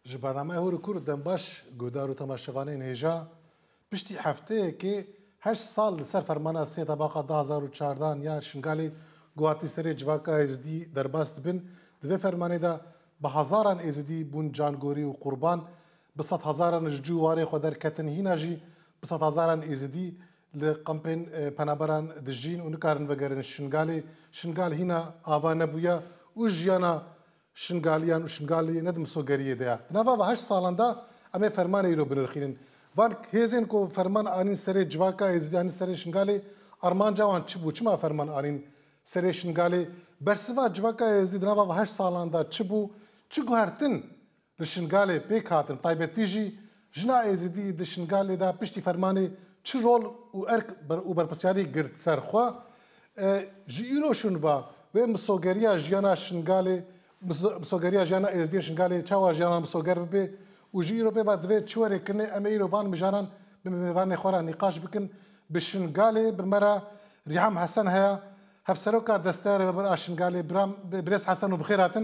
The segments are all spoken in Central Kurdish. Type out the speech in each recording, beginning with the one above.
برنامه هور کورد دنباش گودار و تماشاوانین هجا پشتی هفته که 8 سال سر فرمانه سی طبقه 2014 یا شنگالی گواتی سری جواکا ازدی درباست بن دوی فرمانه دا به هزاران ازدی بون جانگوری و قربان به 100,000 جواری واره خودر کتن هینا جی به 100,000 ازدی لقمپین پنابران دجین و نکارن وگرن شنگال هینا آوانه بویا و جیانا شنگالیان و شنگالی ندم سوگریه دیا نوا و 8 سالاندا اما فرمان ایرو بنرخینن وان هزین کو فرمان آنین سری جواکا ازدیان سری شنگالی ارمان جوان چبو چما فرمان آنین سری شنگالی برسوا جواکا ازدی نوا و 8 سالاندا چبو چگو هرتن لشنگالی پیک هاتن طایبتیجی جنا ازدی د شنگالی دا پشتی فرمانی چه رول و ارک و برپسیاری گرد سرخوا جی ایرو شنوا و مسوگریا جیانا شنگالی مسوگریا جیانا ازدی شنگالی چاوا جیانا مسوگر ببی و جی ایرو ببا دوی چوری کنه اما ایرو وان مجاران بموان خورا نقاش بکن بشنگالی بمرا ریحام حسن هیا هفسروکا دستار ببرا شنگالی بريس حسن و بخیر هاتن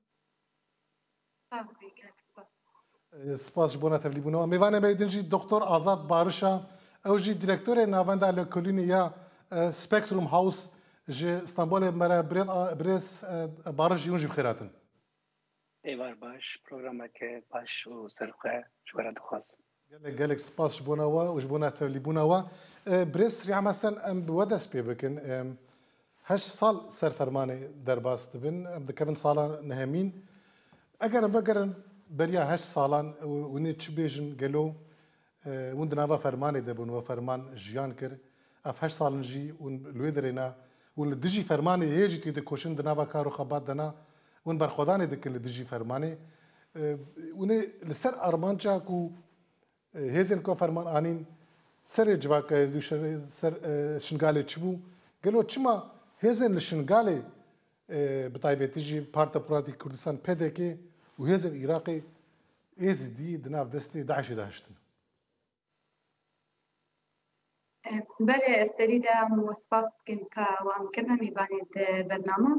سپاس جبونا تبلیبونو میوانه میدنجی دکتر آزاد بارشا او جی دیرکتور ناوندا لکولینی یا سپکتروم هاوس جی استانبول مرا بريس بارش یونجی بخیر هاتن ایوار باش پروگرامه که باش و سرقه جوارا دخواست گلک سپاس جبونا و جبونا تبلیبونا و بريس ریحام حسن ام بودس پی بکن 8 سال سرفرمانه درباست بن ام دکفن سالا نهمین اگر بگرن بریا 8 سالان ونی چ بیجن گلو وند نوا فرمانه دبن و فرمان جیان کر اف 8 سالن جی ون لویدرنا ون دجی فرمانه هیجی تی د کوشن د نوا کارو خبات دنا ون برخدانه دکن دجی فرمانه ون لسر ارمانچا کو هیزن کو فرمان انین سر جواکا یزو سر شنگاله چبو گلو چما هیزن لشنگاله بطایبتیجی پارتا پراتی کردستان پده که و هیزن ایراقی ایزدی دناف دستی داعش داشتن بله استريدا وسباس كنت وام كما ميبانيد برنامج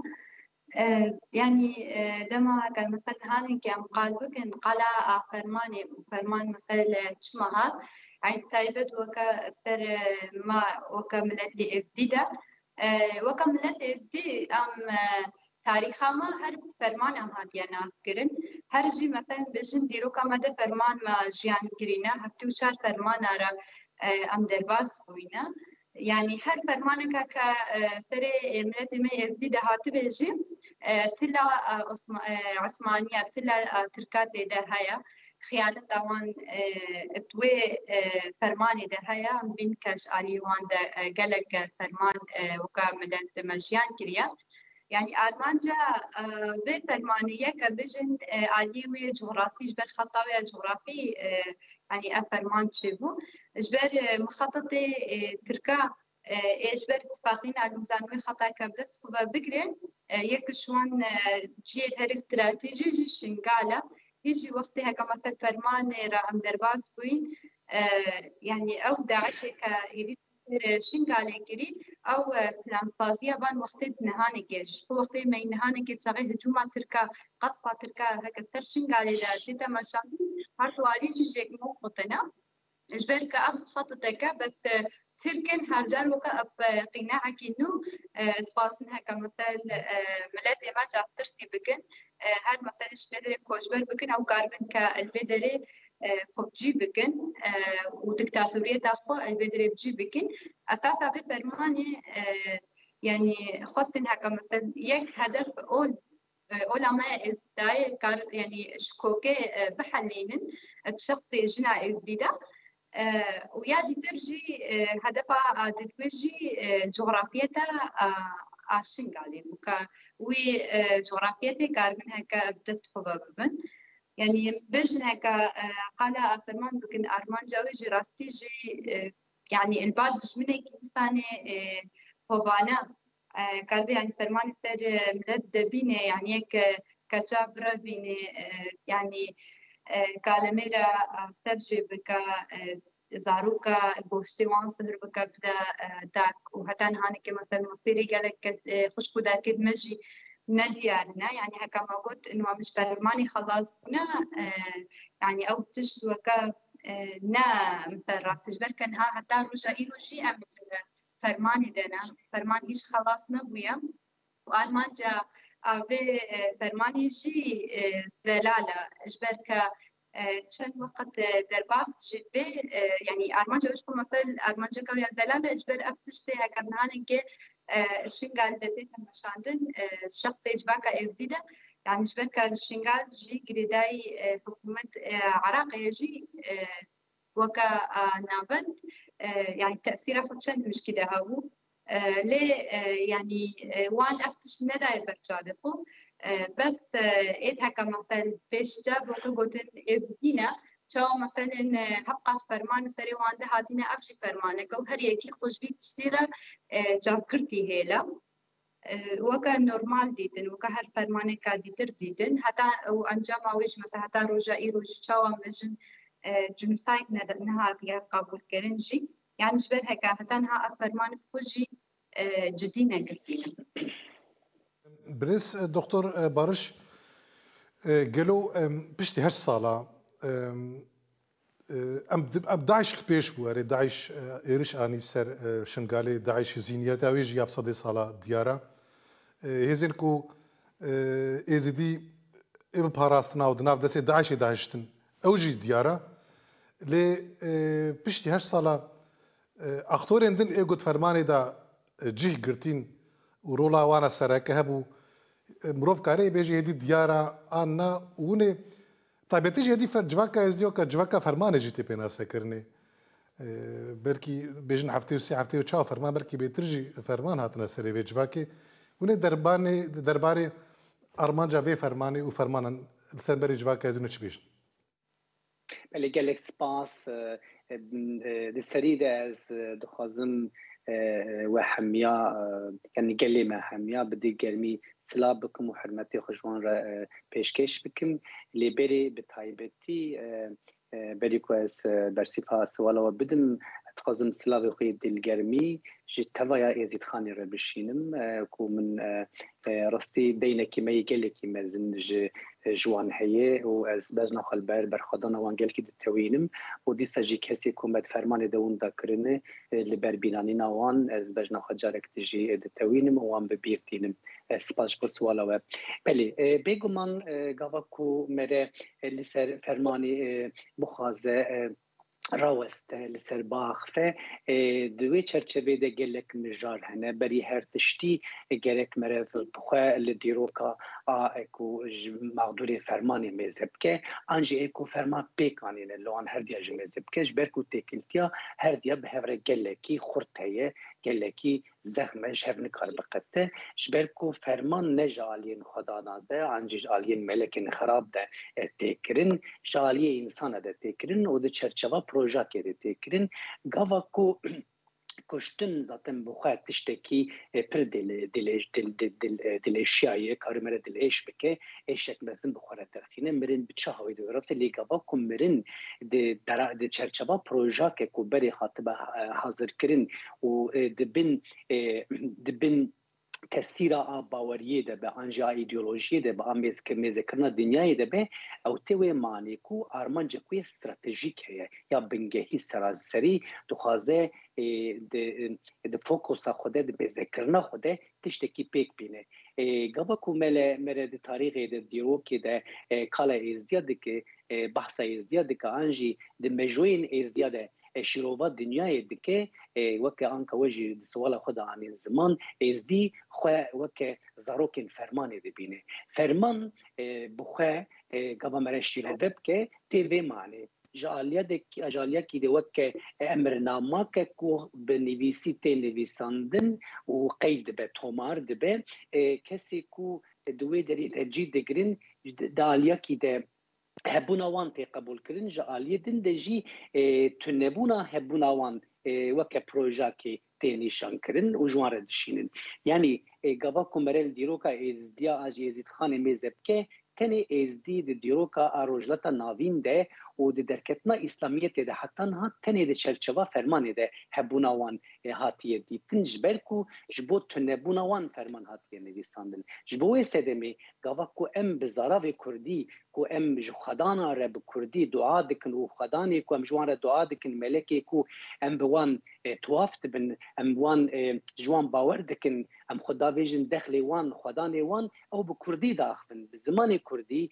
يعني دما كان مثلا هاني كان قالبك ان قلا فرماني فرمان مثلا تشمها عين تايبت وكا سر ما وكا ملتي ازديدا وكا ملتي ازدي ام تاريخا ما هر فرمان ام هاتيا ناس كرن هر جي مثلا بجن ديرو كما ده فرمان ما جيان كرينا هفتو شار فرمان ارا ام درباس خوينا يعني هر فرمانك ك سري ملت ما يزيد هات بيجي تلا عثمانية تلا تركات ده هيا خيانة دوان توي فرماني ده هيا بين كاش عليوان ده جلك فرمان وكملت مجيان كريا يعني أرمانجا بفرمانية كبجن عليوي جغرافي جبر خطاوي جغرافي يعني أفرمان شبو جبر مخططي تركا جبر اتفاقين على الميزانوي خطا كبدست خبا بقرن يكشوان جيل هر استراتيجي جي شنقالة يجي وقتها كمثل فرمان رقم درباس بوين يعني أو داعش كيريد شنقالة كري أو بلان سازية بان وقت نهاني كيش وقت ما نهاني كي تشغي هجومات تركا قطفة تركا هكا سر شنقالة لا تيتا مشان هارتوالي جيك موقتنا جبر كأب خطتك بس تركن هرجان وكا أب قناعك إنه تفاصلها كمثال ملات ما جاب ترسي بكن هاد مثلا شبدر كوجبر بكن أو كاربن كالبدري خبجي بكن ودكتاتورية تافو البدري بجي بكن أساسا ببرماني يعني خصنها كمثال يك هدف علماء إزداي يعني شكوكي بحلينن الشخصي جنا إزديدا ويادي ترجي هدفها تتوجي جغرافيتها عشنقالي وجغرافيتها كاربن هكا بتستخبى ببن يعني بجن هكا قال أرمان بكن أرمان جاوي جراستي جي يعني البعض منك إنسانة هوانا قلبي يعني فرمان سر ملد بينه يعني هيك كجابرة بينه يعني كالميرا سرجي بكا زاروكا بوشتوان سهر بكا بدا داك وهتان هاني كمثلا مصيري قالك خشبو داكد مجي نديارنا يعني هكا ما قلت إنه مش فرماني خلاص بنا يعني أو تجد وكا نا مثلا راس جبر كان ها حتى رجع إيروجي أم فرماني دنا فرماني إيش خلاص نبويا وألمان جا أبي فرماني جي زلالة جبر كا چند وقت درباس جبه يعني أرمانجا وش مثلا أرمانجا كويا زلالة جبر أفتشتي هكذا که شنگال دتي تمشاندن شخص إجباك إزديدا يعني جبر كشنگال جي قريداي حكومة عراق يجي وكا نابند يعني تأثيره خدشان مش كده هاو ليه يعني وان أفتش نداي برجالكم بس إيه هكا مثلا فيش جاب وكا قلتن إزدينا شو مثلا هبقى فرمان سري وانده هاتينا أفشي فرمانك أو هر يكي خوش بيت تشتيرا جاب كرتي هيلا وكا نورمال ديدن وكا هر فرمانك ديتر ديدن حتى وأنجام عويش مثلا حتى رجائي رجي شاوا مجن جنسايد نهات يا قبول كرنجي يعني جبر هكا حتى نها فرمان فوجي جدينا قلتينا بريس دكتور بارش قالوا بشتي هاش صالة ام داعش بيش بواري داعش ايرش اني سر شنغالي داعش زينيا داويج ياب صدي صالة ديارة هزينكو ازدي ابن باراستنا ودناف دسي داعشتن اوجي ديارة لي بشتي هاش صالة اختورين دن ايقود فرماني دا جيه قرتين ورولا وانا سراكه هبو مروف كاري بيجي هدي ديارة انا وني طيب تيجي هدي جواكا ازديو كجواكا فرمان جيتي بينا سكرني بركي بيجن حفتي وسي حفتي وتشاو فرمان بركي بيترجي فرمان هاتنا سري في جواكي وني درباري ارمان جافي فرماني وفرمانا السنبري جواكا ازديو نتشبيش بله گلک سپاس دسريده از دخوازم و حمیا يعني گلی ما حمیا بدي گرمی سلام بكم وحرمتي خجوان را پیشکش بكم لبري بتايبتي بري كويس برسيفاس ولا بدم تخزم سلاوي قيد الجرمي جي توايا ازيد خاني را بشينم كو من رستي بينك ما يقلك ما زنج جوان هي واز بزنا خلبر برخدانا وانجل كي توينم ودي سجي كسي كومت فرمان دون دكرنه لبر بيناني نوان از بزنا خجارك تجي توينم وان ببيرتينم سپاس بسوالا بله بگمان گاواکو مره لسر فرمانی بخوازه راوست لسر باخ ف دوی چرچوه ده گلک مجار هنه بری هر تشتی گلک مره بخواه لدیروکا اکو مقدور فرمانی میزب که انجی اکو فرمان پیکانینه لوان هر دیا جی میزب که جبرکو تکلتیا هر دیا به هفره گلکی خورتهیه گلکی زخمش هف نکار بقته جبرکو فرمان نجالین خدا ناده انجی جالین ملکن خراب ده تکرین جالی انسان ده تکرین و ده چرچوه پروژه که ده تکرین گاوا کو کشتن zaten بخواه تشتکی پر دل اشیایه کارمره دل اش بکه اشک مزن بخواه ترخینه مرن بچه هایی دورفت لیگاوا کم مرن ده چرچبا پروژه که کو بری خاطبه حاضر کرن و دبن تسيرا باوريه ده بانجا ايديولوژيه ده بامز كمز كرنا دنيا ده به او توي مانيكو ارمانجا كوي استراتيجيك هي يا بنگهي سراسري دخوازه د فوکس خوده د بذكرنا خوده تشتكي بيك بينه گابا کومل مره د تاریخ د دیرو کې د کالا ازدیاد کې بحث ازدیاد کې انجي د مجوین ازدیاد شروع دنیای دکه وکه آنکه وجه سوال خود عن زمان ازدی خو وکه زاروکن فرمان دی بینه فرمان بخو گابا مرشتی لدب که تیوی معنی جالیا کی دی وکه امرنامه که کو بنویسی نویساندن و قید به تومار دبه کسی کو دوی دری تجید دگرین دالیا کی دی هبوناوان قبول کردن جالیه دن دجی تنبونا هبوناوان وک پروژه کی تنیشان کردن و جوان ردشینن یعنی گاوا کومرل دیروکا ازدیا از یزید خان میزب که تنی ازدی دیروکا اروجلتا ناوین ده و د درکتنا اسلامیت ده حتی نه تنه د چرچوا فرمان ده هبونا وان هاتیه دیتن جبر کو جبو تنبونا وان فرمان هاتیه نویساندن جبو سدمی گاوا کو ام بزارا و کردی کو ام جو خدانا رب کردی دعا دکن و خدانی کو ام جوان دعا دکن ملکی کو ام بوان توافت بن ام وان جوان باور دکن ام خدا ویژن دخلی وان خدانی وان او به کردی داخلن به زمان کردی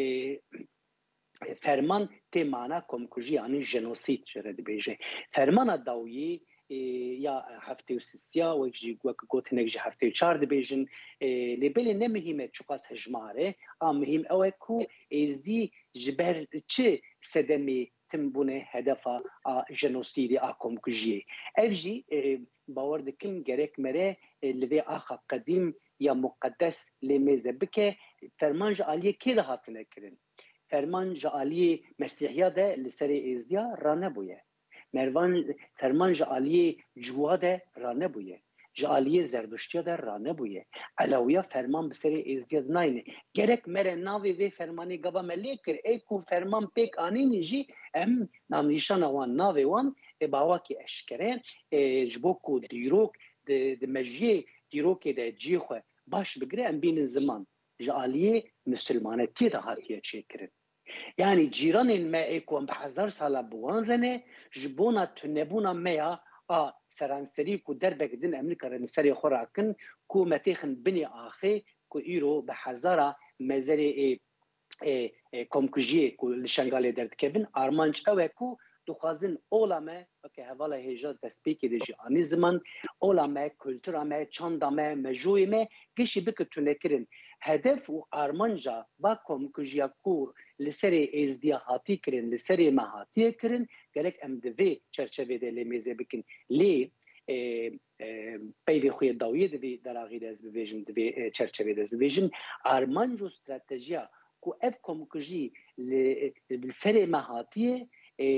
فرمان تی معنا کمکوژی یعنی جنوسید شرد بیجه فرمان داویی یا هفته و سیا و یکی گوت نگی هفته و چهار بیجن لیبلی نمهمه چقاس هجماره ام مهم اوه کو ازدی جبر چه سدمی تنبونه هدفا جنوسیدی کمکوژی اوجی باور دکن گرک مره لوی آخا قدیم یا مقدس لمیزه بکه فرمان جالیه که ده هاتنه کرن فرمان جالیه مسیحیه ده لسری ازدیا را نبویه فرمان جالیه جوا ده را نبویه جالیه زردشتیه ده را نبویه علاویه فرمان بسری ازدیا ناینه گرک مره ناوی وی فرمانی گبا ملی کر ایکو فرمان پیک آنینی جی ام نام نیشان وان ناوی وان باواکی اشکره جبوکو دیروک د مجیه دیروکی ده جیخوه باش بگره ام بین زمان جالیه مسلمانه تی ده هاتیه چه کرن یعنی جیران الماء کن به 1000 ساله بوان رنه جبونا تنبونا میا سرانسری کو دربک دین امریکا رنسری خوراکن کو متیخن بنی آخه کو ایرو به 1000 مزری کمکجی کو لشنگال درد کبن آرمانچ اوه کو دوخازن اولامه که حوالا هجا دستپیکی دیجی آنی زمان اولامه کلتورامه چاندامه مجویمه گشی بکتونه کرن هدف و آرمانجا با کمکجیا کور لسری ازدیا هاتی کرن لسری ما هاتی کرن گرک ام دوی چرچوه ده لیمیزه بکن لی پیوی خوی داویه دوی در آغید از بویجن دوی چرچوه ده از بویجن آرمانجو استراتژیا کو اف کمکجی لسری ما هاتیه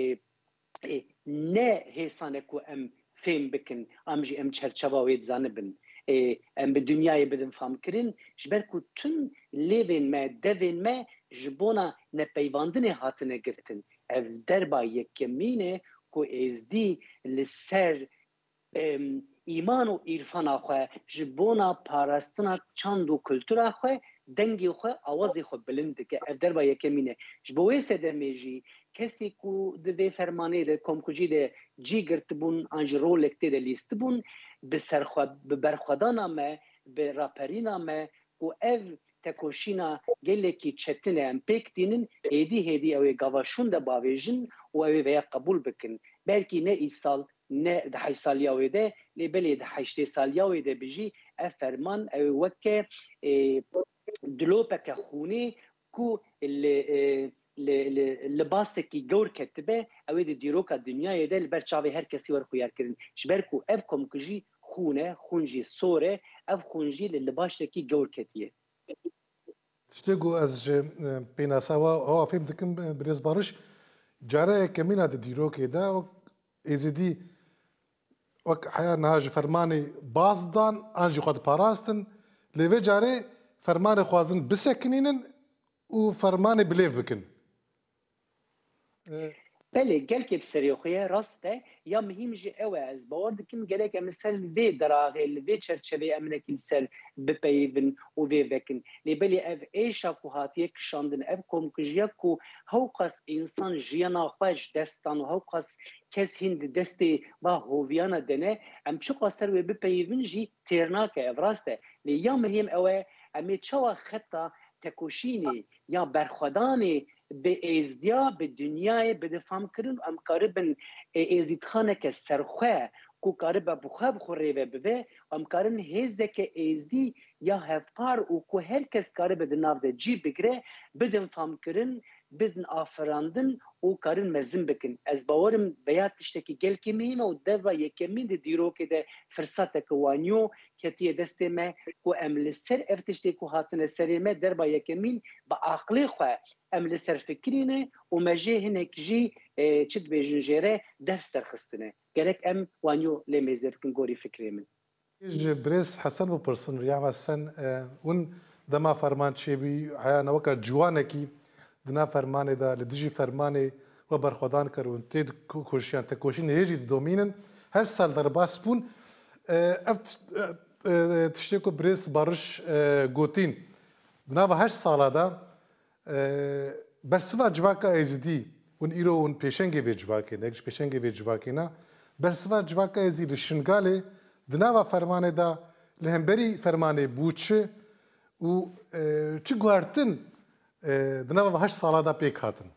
نه هسانه کو ام فهم بکن امجی ام چرچوه زانبن ام به دنیای بدن فهم کرن جبر کو تن لیوین ما دوین ما جبونا نپیواندن هاتنه گرتن اف دربا یکمینه کو ازدی لسر ایمان و عرفان آخواه جبونا پاراستنا چند و کلتور آخواه دنگی خواه آوازی خواه بلنده که اف دربا یکمینه جبوه سده میجی کسی کو دوی فرمانه ده کمکجی ده جی گرت بون انج رولکته ده لیست بون به برخودانا ما به راپرینا ما کو اف تکوشینا گله کی چتنه ام پیک دینن هدی اوی گواشون ده باویجن و اوی ویا قبول بکن بلکی نه ای سال نه ده 8 سال یاوی ده لیبلی ده 8 سال یاوی ده بجی اف فرمان اوی وکه دلوپک خونی کو لباسه کی گور کتبه اوی ده دیروکا دنیای ده لبر چاوی هر کسی ور خویار کرن جبر کو اف کمکجی خونجی سوره اف خونجی لباسه کی گور کتیه تشتغو از بين سوا هو فهم دكم بريز بارش جاره كمينة ديروكي دا و ازدي وك حيا نهاج فرماني بازدان انجي قد باراستن لوي جاره فرماني خوازن بسكنينن و فرماني بليف بكن بله گلک بسریخویه راسته یا مهم جی اوه از باورد کم گلک امسال وی دراغل وی چرچوه امنکل سال بپیون و وی وکن لیبلی اف ایشا کو هاتیه کشاندن اف کم کجیه کو هوقاس انسان جیانا خواهش دستان و هوقاس کس هند دستی با هویانا دنه ام چو قصر وی بپیون جی تیرناکه اف راسته لی یا مهم اوه امی چوا خطا تکوشینی یا برخودانی به ازدیا به دنیای بدفام کردن ام کاربن ازید خانه که سرخواه کو کاربا بخواب خوره و به ام کارن هزه که ازدی یا هفار او کو هر کس کاربا دناف ده جی بگره بدن فام کردن بدن آفراندن او کارن مزن بکن از باورم بیات تشتکی گل کمیم و دوا یکمین ده دیرو که ده فرصت کوانیو کتیه دست ما کو امل سر افتشتی کو هاتن سری ما در با یکمین با عقلی خواه امل سر فکرینه و مجه هنک جی چد بیجن جره درس درخستنه گرک ام وانیو لیمیزر کن گوری فکری من بريس حسن ببرسن رياض حسن ون دما فرمان شيبي عيانا وكا جوانكي دنا فرماني دا لدجي فرماني وبرخوادان كرون تيد كوشيان تكوشين هيجي دومينن هر سال در باس بون تشتكو بريس بارش جوتين بناوا هر سالا دا برسوا جواكا ازدي ون ايرو ون بيشنگي في جواكي نكش بيشنگي في جواكينا برسوا جواكا ازدي لشنگالي دناوا فرمانه دا لهمبري فرمانه بوچ و چه گوارتن دناوا هر سالا دا بيك هاتن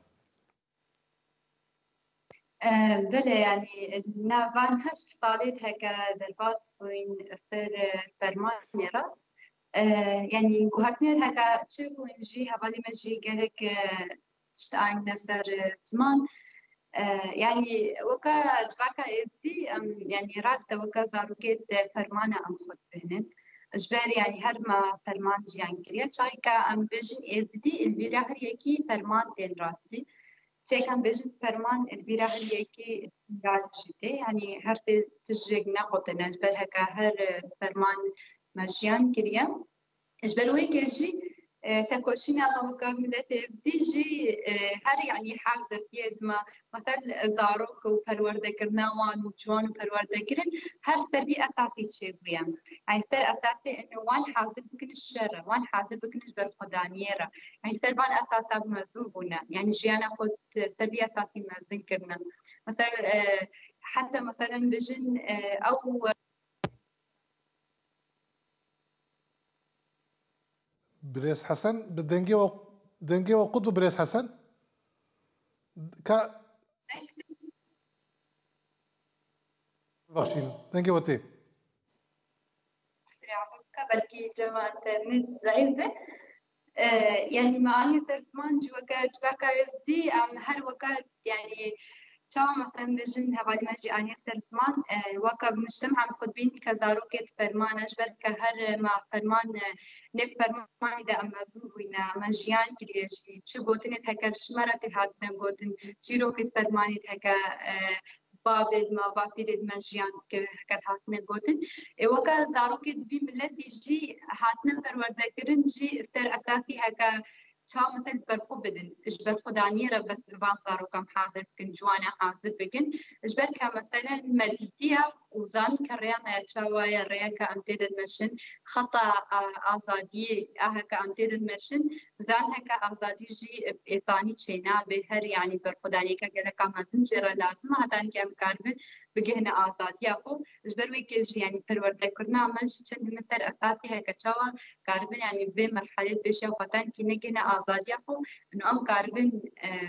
بله يعني النافان هشت صالت هكا درباس وين سر فرمان يرى يعني قهرتني هكا تشوفوا نجي هبالي مجي قالك تشتاين نسر زمان يعني وكا جواكا ازدي يعني راست وكا زاروكيت فرمانة ام خد بهنن اجباري يعني هر ما فرمان جيان كريا شايكا ام بيجن ازدي البيراهر يكي فرمان تين راستي شايكا بيجن فرمان البيراهر يكي راجته يعني هر تجيك نقطنا اجبار هكا هر فرمان ماشيان كريا اجبار ويك يجي تكوشينا هوكا ملت ديجي هر يعني حاضر ديد ما مثلا زاروك وپرورده كرناوان وجوان وپرورده كرن هر تربية أساسي شيء بيان يعني سر أساسي إنه وان حاضر بكن الشر وان حاضر بكن جبر خدانيرة يعني سر بان أساسات مزوبنا يعني جيانا خد تربية أساسي مزن كرنا مثلا حتى مثلا بجن أو بريس حسن دنجي وقدو بريس حسن كا بخشين دنجي وتي بلكي جماعة نت ضعيفة يعني معي سرسمان جواكا يزدي هر وقت يعني شو مثلا بجن هبالي ماجي أني سرسمان وكا مجتمع مخطبين كزاروكة فرمان أجبر كهر ما فرمان نك فرمان دا أما زوبينا ماجيان كريجي شو قوتنت هكا شمرة هاتنا قوتن جيروكة فرمانت هكا بابد ما بابيد ماجيان هكا هاتنا قوتن وكا زاروكة بي ملت يجي هاتنا فرورده كرن جي سر أساسي هكا شو مثلا برخو بدن اجبر خدانيرة بس بان صاروا كم حاضر بكن جوانا حاضر بكن اجبر كمثلا مديتيا وزان كريانا شوايا رياكا امتدد مشن خطا ازادي هكا امتدد مشن زان هكا ازادي جي بإساني تشينا بهر يعني برخداني كا مزن جرا لازم حتى انك امكاربن بجهنا ازادي اخو اجبر ويكيج يعني پرورده كرنا مش چن مثل اساسي هكا شوا كاربن يعني بمرحلة بشا وقتان كي نجنا ازادي اخو انه ام كاربن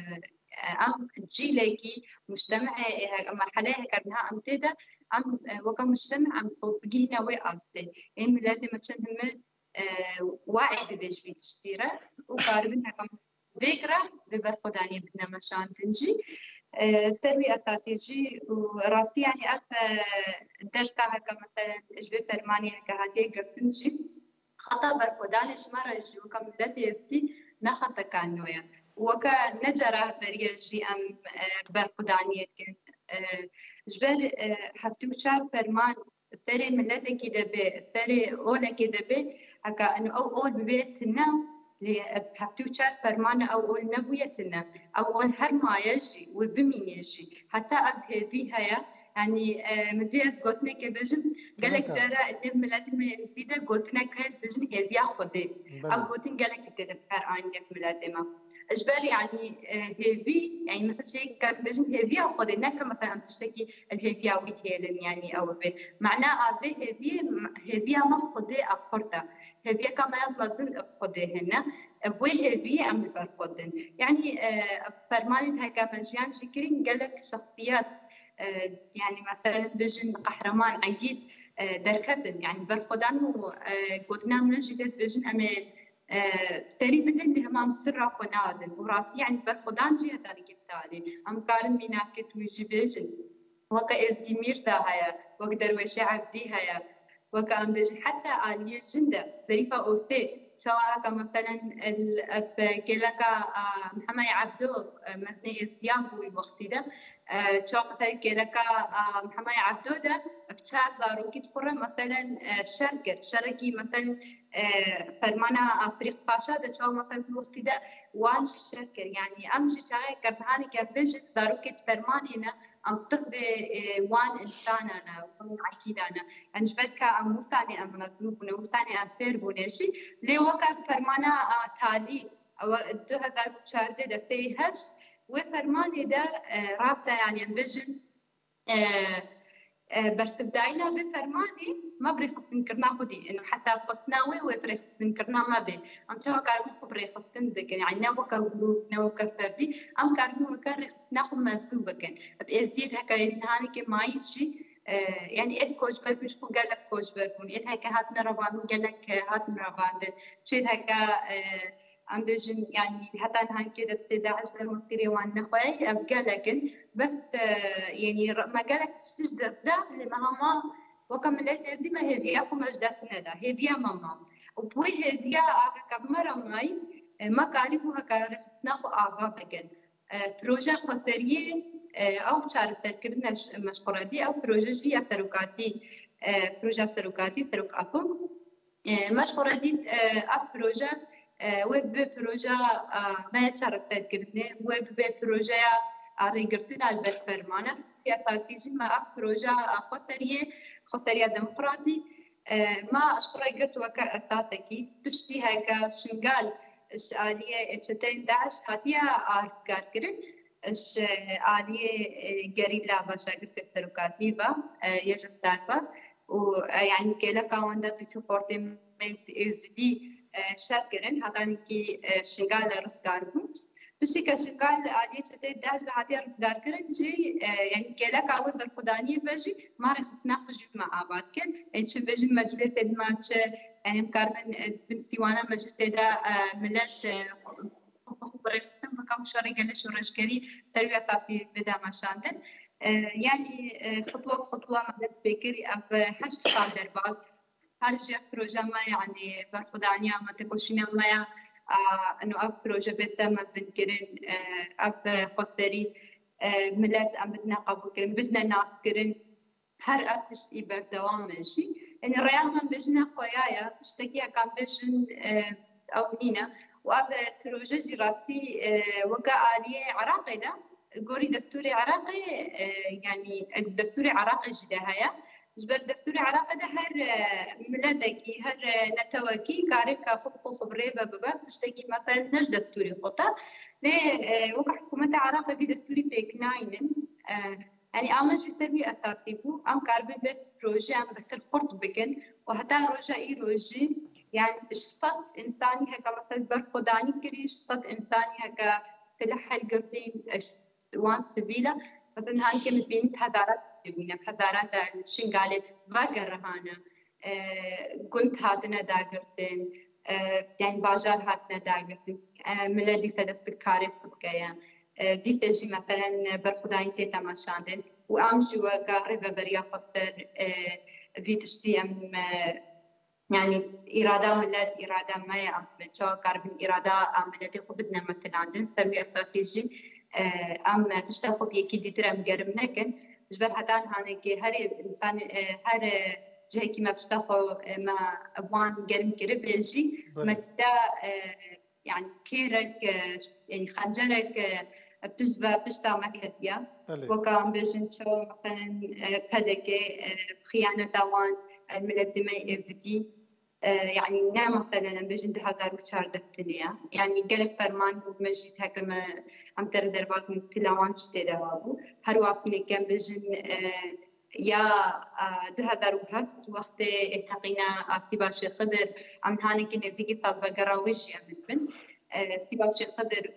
ام جيلكي مجتمع مرحله هكذا ام تدا ام وكم مجتمع ام بقينا وي استي ان ملاتي متشن هم واعي بيش في تشتيره وكاربن هكم فكره ببرخداني بدنا مشان تنجي سبي اساسي جي وراسي يعني اب درس هكا مثلا اجبي فرماني هكا هاتي قرتنجي خطا برخداني شمره جي وكم ملاتي يفتي نخطا كانويا وكا نجرة بريجي أم برخدانيت كن جبر حفتو شاب فرمان سري ملته كده به سري أوله كده به هكا إنه أول ببيتنا لحفتو شاب فرمان أول نبويتنا أول هر ما يجي وبمين يجي حتى أبه فيها يعني مدبيز قلتنا كبجن قالك جرى إن ملاتي ما يزيد قلتنا كهد بجن هذيا خدي أو قلتن قالك كده بحر عن ملاتي ما اجباري يعني هيفي يعني مثلا شيء كان بجن هيفي خدي نك مثلا تشتكي الهيفياويت هيلن يعني او معناه هيفي ما خدي افرده هيفي كمان لازم خدي هنا بوي هيفي ام برخدن يعني فرمانت هكا مجيان شكرين قالك شخصيات يعني مثلا بجن قهرمان عقيد دركتن يعني برخدان وقلنا من جديد بجن امين سري بدن همام سر خنادن وراسي يعني برخدان جي هذا كتالي ام كارن بيناكت ويجبجن وكا ازدمير ذا هيا وقدر وشي عبدي هيا وكا ام بجن حتى آلية جندة ظريفة اوسي شواها مثلا الاب كيلاكا محمد عبدو مثني استيام بوي وقتي ده تشوف مثلا كيلكا محمد عبدودة بشار زاروكي تخرى مثلا شركي مثلا فرمانا افريق باشا ده تشوف مثلا في الوقت ده وان الشركه يعني امشي شاي كرهاني كبجت زاروكي فرمانينا ام تخبي وان انسان انا اكيد انا يعني جبتك ام موساني ام مزروب موساني ام فير بونشي لي وكا فرمانا تالي او 2014 ده فيهش وفرماني ده راسه يعني بجن بس بداينا بفرماني ما بريخص نكرنا خدي انه حساب قصناوي وبريخص نكرنا ما بين ام توا كارمو خبريخصتن بكن يعني نوكا جروب نوكا فردي ام كارمو كارخص ناخذ منسوب بكن بازديد هكا هاني كي ما يجي يعني اد كوش بربش قال لك كوش بربون اد هكا هاتنا ربان قال لك هاتنا ربان شيء هكا عم بيجن يعني حتى نهاية كده استدعاء المصيري وعنا خوي أبقى لكن بس يعني ما قالك تشتجدس ده اللي ما وكملت زي ما هي بيا فما جدسنا ده هي بيا ماما وبوي هي بيا هكا مرة ماي ما قالوا هكا رخصنا خو آبا بقن بروجا خسرية أو شار سركرنا مشقرة دي أو بروجا جيا سروكاتي بروجا سروكاتي سروك أبو مشقرة دي أف بروجا ويب بروجا ما يشار سركرنا ويب بروجا ريقرتنا البرفرمانة في أساسي جمع أف بروجا خسرية ديمقراطي ما أشقرأ قرت وكا أساسكي بشتي هكا شنقال إش آلية إشتين داعش هاتيا أرسكار كرن إش آلية قريب لابا شاقرت السلوكاتيبا يجستاربا ويعني كيلا كاوندا بيشو فورتي ميت إزدي شاكرن هاتاني كي شنقال رسكار بو بشي كشنقال آلية شتين داعش بهاتيا رسكار كرن جي يعني كيلا كاون بالخدانية بجي ما رخصنا خجي مع آباد كن يعني شو بجي مجلس إدماتش يعني مكارمن بن سيوانا مجلس دا ملت خبري خصم بكاو شاري قالش ورشكري سلوي أساسي بدا مشاندن يعني خطوة بخطوة ما بسبيكري أب 8 سال درباز هرجع بروجا ما يعني برخدانيا ما تكوشينا ما إنه أف بروجا بدا مزنكرين أف خسري ملت أم بدنا قبول كرين بدنا ناس كرين هر أفتش بردوام ماشي يعني الريال من بجنا خويايا تشتكي كان بجن أو نينا وأب تروجي راستي وكا آلية عراقي ده قولي دستوري عراقي يعني دستوري عراقي جداها جبر دستوري عراقي ده هر ملتكي هر نتوكي كارك خبري بباب تشتكي مثلا نج دستوري خطا ليه وكا حكومة عراقي في دستوري بيكناينن يعني أما جو سبي أساسي بو أم كاربن بيت بروجي أم بختر خرط بكن وحتى روجا إي روجي يعني شفت إنساني هكا مثلا برخداني كريش شفت إنساني هكا سلاح القرطين وان سبيلة مثلا هاي كم بنت هزارات بينا هزارات الشنغالي غاقر رهانا كنت هاتنا داقرتين يعني باجار هاتنا داقرتين ملادي سدس بالكارث بكيا دي سجي مثلا برخداين تيتا ماشاندن وامشي وقاربه بريا خسر في تشتي ام يعني إرادة ملت إرادة ما يعمل شو قاربين إرادة ملتي خبدنا مثلا عندن سوي أساسي جي أم بشتاخو بيكي دي ترى مقرب نكن جبر حتى هانكي هر إنسان هر جهة كي ما بشتاخو ما أبوان قرب قرب بيجي ما تدا يعني كيرك يعني خنجرك بشتا مكتيا وكان بيجن شو مثلا بدكي خيانة دوان الملت ما يزدي يعني نعم مثلا بيجن 2004 دكتنيا يعني قلب فرمان مجيد هكما عم ترى دربات من تلاوان شتي دوابو هروافني كان بيجن يا 2007 وقت التقينا سيباشي خضر عم هاني كنا زيكي صاد بقراويش يعمل بن سيباشي خضر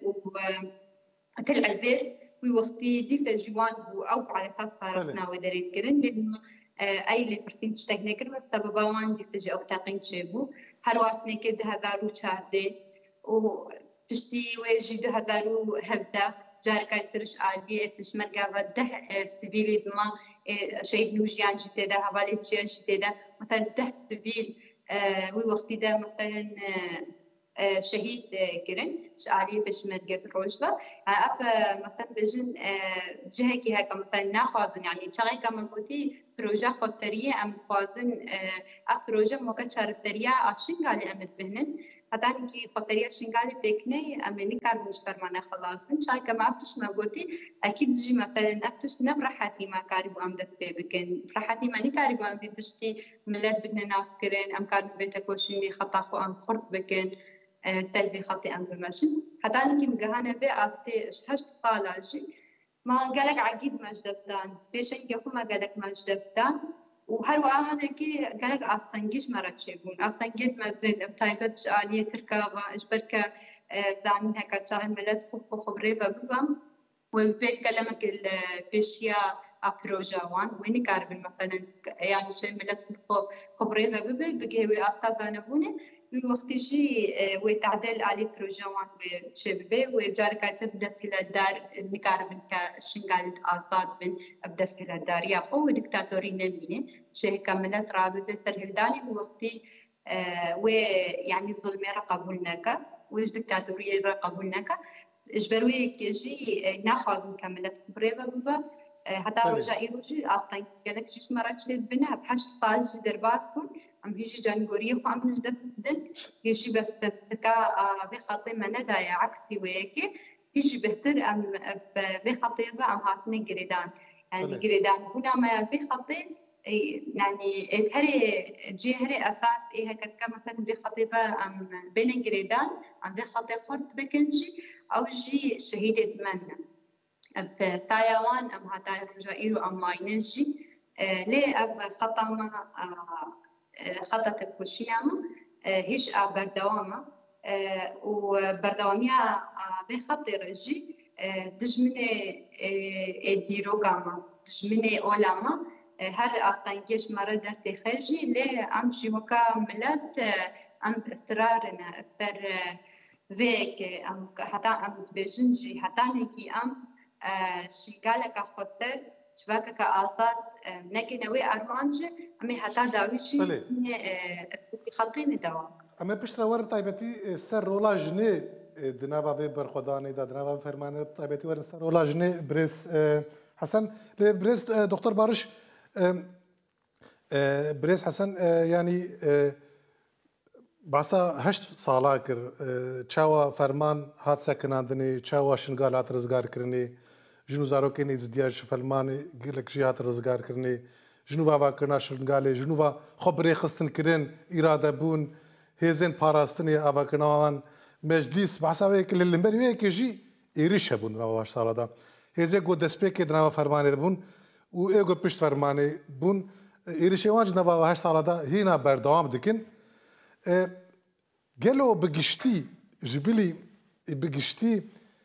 وتل عزير ووقتي ديسا جوان أو على أساس فارسنا ودريد كرن لأنه أي اللي برسين تشتغلنا كرن السبب وان ديسا جو تاقين شبو هرواسنا كده 2004 وبشتي ويجي 2007 جاركا ترش عالية تشمر قابا ده سبيلي دما شيء نوجيان جتة ده حوالي تشيان جتة ده مثلا ده سبيل ووقتي ده مثلا شهيد كرن شعالي بشمرجت روجبا أب مثلا بجن جهكي هكا مثلا ناخذن يعني شغله كما قلتي بروجا خسريه ام خوازن اف بروجا مكتشر سريع اشنغالي امد بهنن هتاني كي خسريه شنغالي بكني امني كار مش فرمانه خلاص من شاي كما افتش ما قلتي اكيد جي مثلا افتش نبرحتي ما كاربو ام دس بكن فرحتي ماني كاربو ام تشتي ملات بدنا ناس كرين ام كاربو بيتكوشيني خطاخو ام خرط بكن سلبي خطي ام بمشن هتاني كي مجهانه بي استي هشت طالاجي ما قالك عقيد مجدستان بيشن كيفو ما قالك مجدستان وهل وانا كي قالك اصلا مرات شيبون اصلا جد مزيد بتايبت آلية تركابا اجبرك زعمين هكا تشاهي ملات خبري ببام وبيت كلامك البيشيا ابروجاوان وين كاربن مثلا يعني شيء ملات خبري ببي بقي استاذ نبوني وقت يجي وتعدل على بروجوان وشبه وجارك تبدس إلى الدار نكاربن كشنقال آزاد بن أبدس إلى الدار ياخو ودكتاتوري نمينه شيء كملت رابع بسرهلداني وقتي ويعني الظلم قبولناك ويش دكتاتورية قبولناك إجبروي كجي ناخذ مكملت خبرة ببا حتى وجا إيروجي أصلاً قالك جيش مرات شيء بنا بحش صالج درباس كون عم هيجي جانغوريه وعم نجدد دن يجي بس تكا بخطي ما ندايا عكسي وياكي يجي بهتر أم بخطي عم هاتني جريدان يعني جريدان هنا ما بخطي يعني تهري جي هري أساس إيه كتكا مثلا بخطيبة أم بين جريدان أم بخطي خرط بكنجي أو جي شهيدة منا اب سايوان ام هتاي رجائيرو ام ماينجي ليه اب خطما خطط كوشياما هيش بردوامة وبردواميا بخطر جي دجمني ديروغاما دجمني اولاما هر اصلا جيش مرة درتي خرجي ليه ام جيوكا ملات ام اسرارنا اسر فيك ام حتى ام تبجنجي حتى نكي ام شنقالك خسر شباكك آسات نكنوي أرمانج أمي حتى داويشي اسمي خطين دوا أما بشترا ورم طيبتي سر رولا جني دنابا في برخداني دا دنابا فرمانه طيبتي ورم سر رولا جني بريس حسن بريس دكتور بارش بريس حسن يعني باسا هشت سالا کر چاوا فرمان هات سکناندنی چاوا شنگال هات رزگار کرنی جنو زاروکینی زدیاج فرمان گلک جی هات رزگار کرنی جنو واوا کرنا شنگاله جنو وا خبری خستن کرن اراده بون هزن پاراستنی آوا کرناوان مجلس باسا وی کل لمبری وی کجی ایریش بون رواش سالا دا هزه گو دسپیک دنا فرمانه بون و ایگو پشت فرمانه بون ایریش واج نوا هشت سالا دا هینا بردوام دکن قالوا بقشتي جبلي بقشتي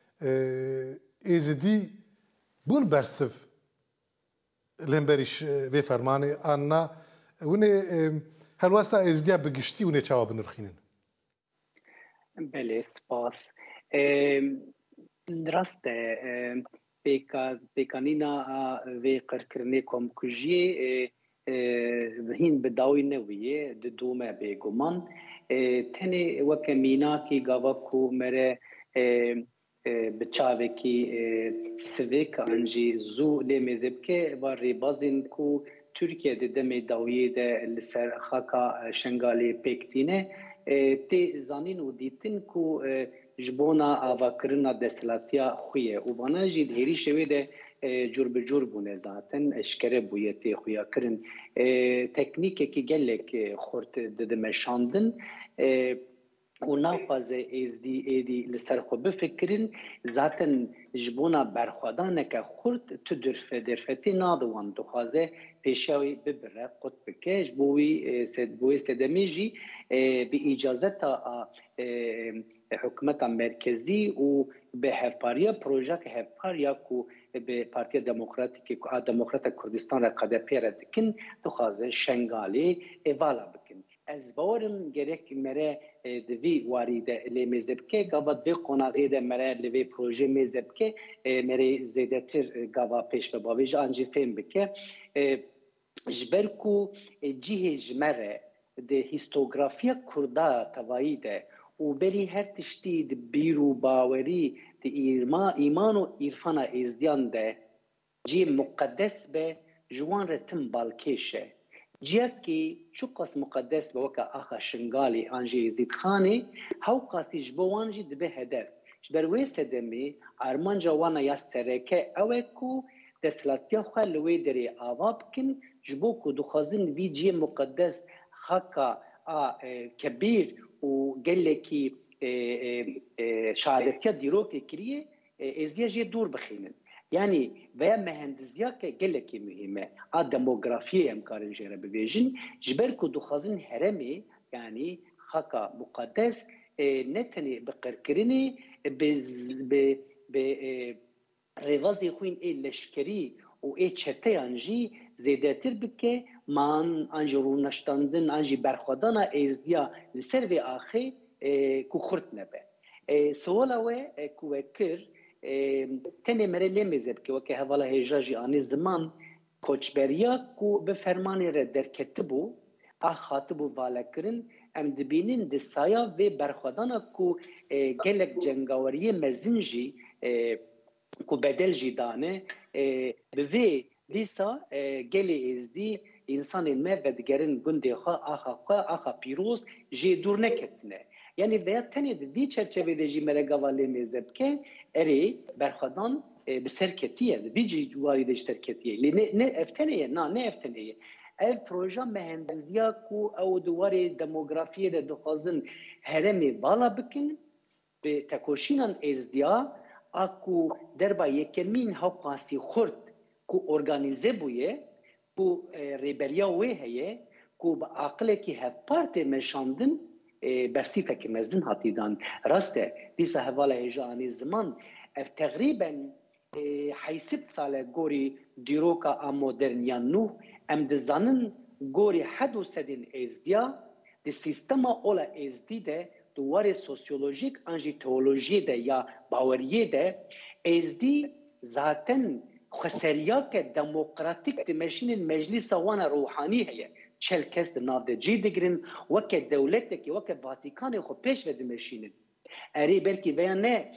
إزدي بون برسف لمبريش في فرماني أنا وني هالواسطة إزدي بقشتي وني تشاوا بنرخينن بله سپاس راست بکانینا و قرکرنی کم کجی هین بداوی نویه دومه بگمان تنی وکمینا کی گاوا کو مره بچاوه کی سویک انجی زو لیمزب که و ریبازین کو ترکیه ده دمی داویه ده لسر خاکا شنگالی پکتینه تی زانین و دیتن کو جبونا آوا کرنا دسلاتیا خویه و بانا جید هیری شوی ده جور بجور بونه zaten eşkere buyeti xuya kirin teknikeki gelek xort demeşandın و نافذ ازدی ایدی لسر خو بفکرین zaten جبونا برخوادانک خورد تو درفتی نادوان دخوازه پیشاوی ببره قط بکش بوی سدمیجی به اجازت حکومت مرکزی و به هفپاریا پروژه که هفپاریا کو به پارتی دموکرات کردستان را قده پیرد کن دخوازه شنگالی ایوالا بکن از باورم گرک مره دوی وارد لیمزب که گاوت به قناقی ده مره لوی پروژه میزب که مره زیده تر گاوا پیش بباویج آنجی فهم بکه جبرکو جیه جمره ده هیستوگرافیا کرده توایی ده و بری هر تشتی د بیرو باوری د ایمان و عرفان ازدیان ده جی مقدس به جوان رتم بالکشه جیا کی چو قاس مقدس به وکا آخا شنگالی آنجی زید خانه هاو قاسی جبوانجی دبه هدف جبروی سدمی ارمان جوانا یا سرکه اوه کو دسلاتیا خلوی دری آواب کن جبو کو دخازن وی جی مقدس خاکا کبیر و گلکی شهادتیا دیروک کریه ازیا جی دور بخینن yani veya mühendisliğe geleki mühime a demografiye emkarın jere bebejin jber ku duxazin heremi yani haka mukaddes neteni beqirkirini be revazi xuin leşkeri o çeteyan jî zêdetir bike man anji rûneştandin anji berxwedana êzdiya li ser vê axê ku xurt nebe suala we ku we kir tenê mere lê mêzebke weke hevala hêja jî anî ziman koçberiya ku bi fermanê re derketibû a hatibû valekirin em dibînin di saya vê berxwedana ku gelek cengaweriyê mezin jî ku bedel jî dane bi vê dîsa gelê êzdî insanên me vedigerin gundê xwe axa pîroz jê dûr neketine yani veya tenê di vî çerçevede jî mere gava lê mêzebke erê berxwedan bi serketiye di vî jî warî de ji serketiye lê ne ev tenê na ne ev tenê ye ev proje mühendisiya ku ew di warê demografiyê de dixwazin heremê vala bikin bi tekoşînan êzdiya a ku derba yekemîn hewqasî xurt ku organize bûye ku rêberiya wê heye ku bi aqilekî hevpartê meşandin bersîfekî mezin hatî dan rast e dîsa hevala hêja anî ziman ev teqrîben heysit sale gorî dîroka a moderniyan nû em dizanin gorî hedû sedên êzdiya di sîstema ola êzdî de di warê sosyolojîk an jî teolojiyê de ya baweriyê de êzdî zaten xweseriyake demokratîk di meşînên meclîsa wana ruhanî heye çel kes di nav de cî digirin weke dewletekî weke Vatikanê xwe pêş ve dimeşînin erê belkî veya ne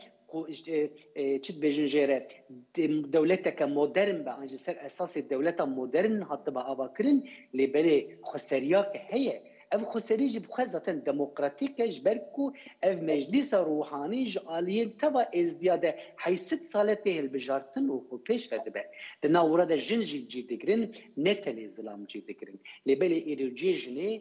çi dibêjin jê re dewleteke modern be an ji ser esasê dewleta modern hatibe avakirin lêberê xweseriyake heye ev xweserî jî bixwe zaten demokratîk e ji ber ku ev meclîsa ruhanî ji aliyên teva êzdiya de heysit sale tê hilbijartin û xwe pêş ve dibe di nav wira de jin jî cî digirin ne tenê zilam cî digirin lêbelê êrojiyê jinê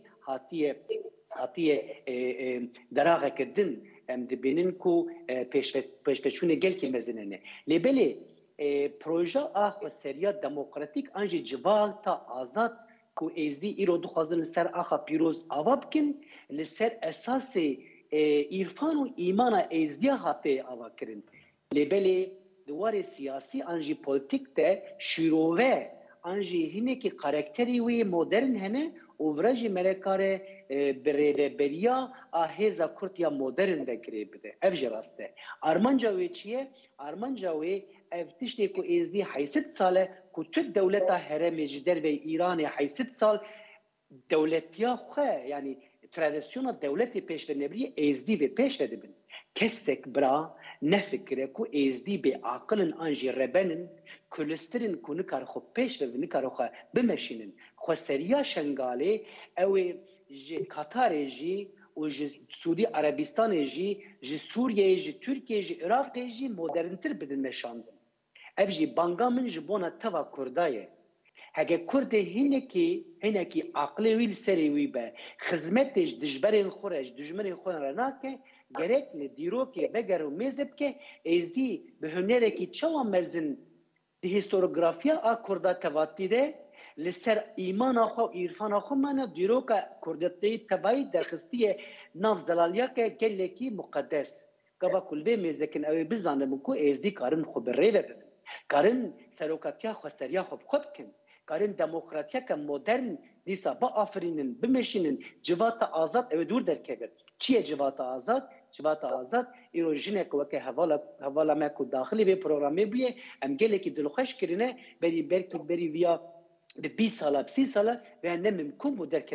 hatiye deraxeke din em dibînin ku pêşveçûnê gelkî mezin hene lêbelê proje a xweseriya demokratîk an jî civata azad ku êzdî îro dixwazin li ser axa pîroz ava bikin li ser esasê îrfan û îmana êzdiya hatê ava kirin lêbelê di warê siyasî an jî polîtîk de şîrove an jî hinekî karakterî wê modern hene û vira jî merekare bi rêveberiya a hêza Kurd ya modern vekirê bide ev jî rast e armanca wê çi ye armanca wê ev tiştê ku êzdî heysit sal e ku tu dewleta herêmê ji dervê Îranê heysit sal dewletiya xwe yani tradisyona dewletê pêşvenebirî êzdî vê pêş ve dibin kesek bira nefikire ku êzdî bê aqilin an jî rebenin kulistirin ku nikar xwe pêş ve nikar xwe bimeşînin xweseriya şengalê ew ê ji Katarê jî û ji Sûdî Arabistanê jî ji Sûriyeyê ji Tirkiyeyê ji Iraqê jî moderntir bidin meşandin ev jî banga min ji bona teva Kurda ye hege Kurdê hinekî aqilê wî li serê wî be xizmetê ji dijberên xwe re ji dijminên xwe re nake gerek li dîrokê veger û mêze bike êzdî bi hunerekî çawa mezin di historiografiya a Kurda tevatî de li ser îmana xwe û îrfana xwe mane dîroka Kurdiyetê tevayî derxistiye nav zelaliyeke gelekî muqeddes gava ku li vê mêzekin ew ê bizanin ku êzdî karin xwe bi rê ve bibin karin serokatiya xweseriya xwe bixwe bikin karin demokratiyeke modern dîsa biafirînin bimeşînin civata azad ew ê dûr derkevin çi ye civata azad civata azad îro jinek weke hevala me ku daxilî vê programê bûye em gelekî dilxweş kirine berî vîya bi 20 sala 30 sala ve ne mümkün bu derketa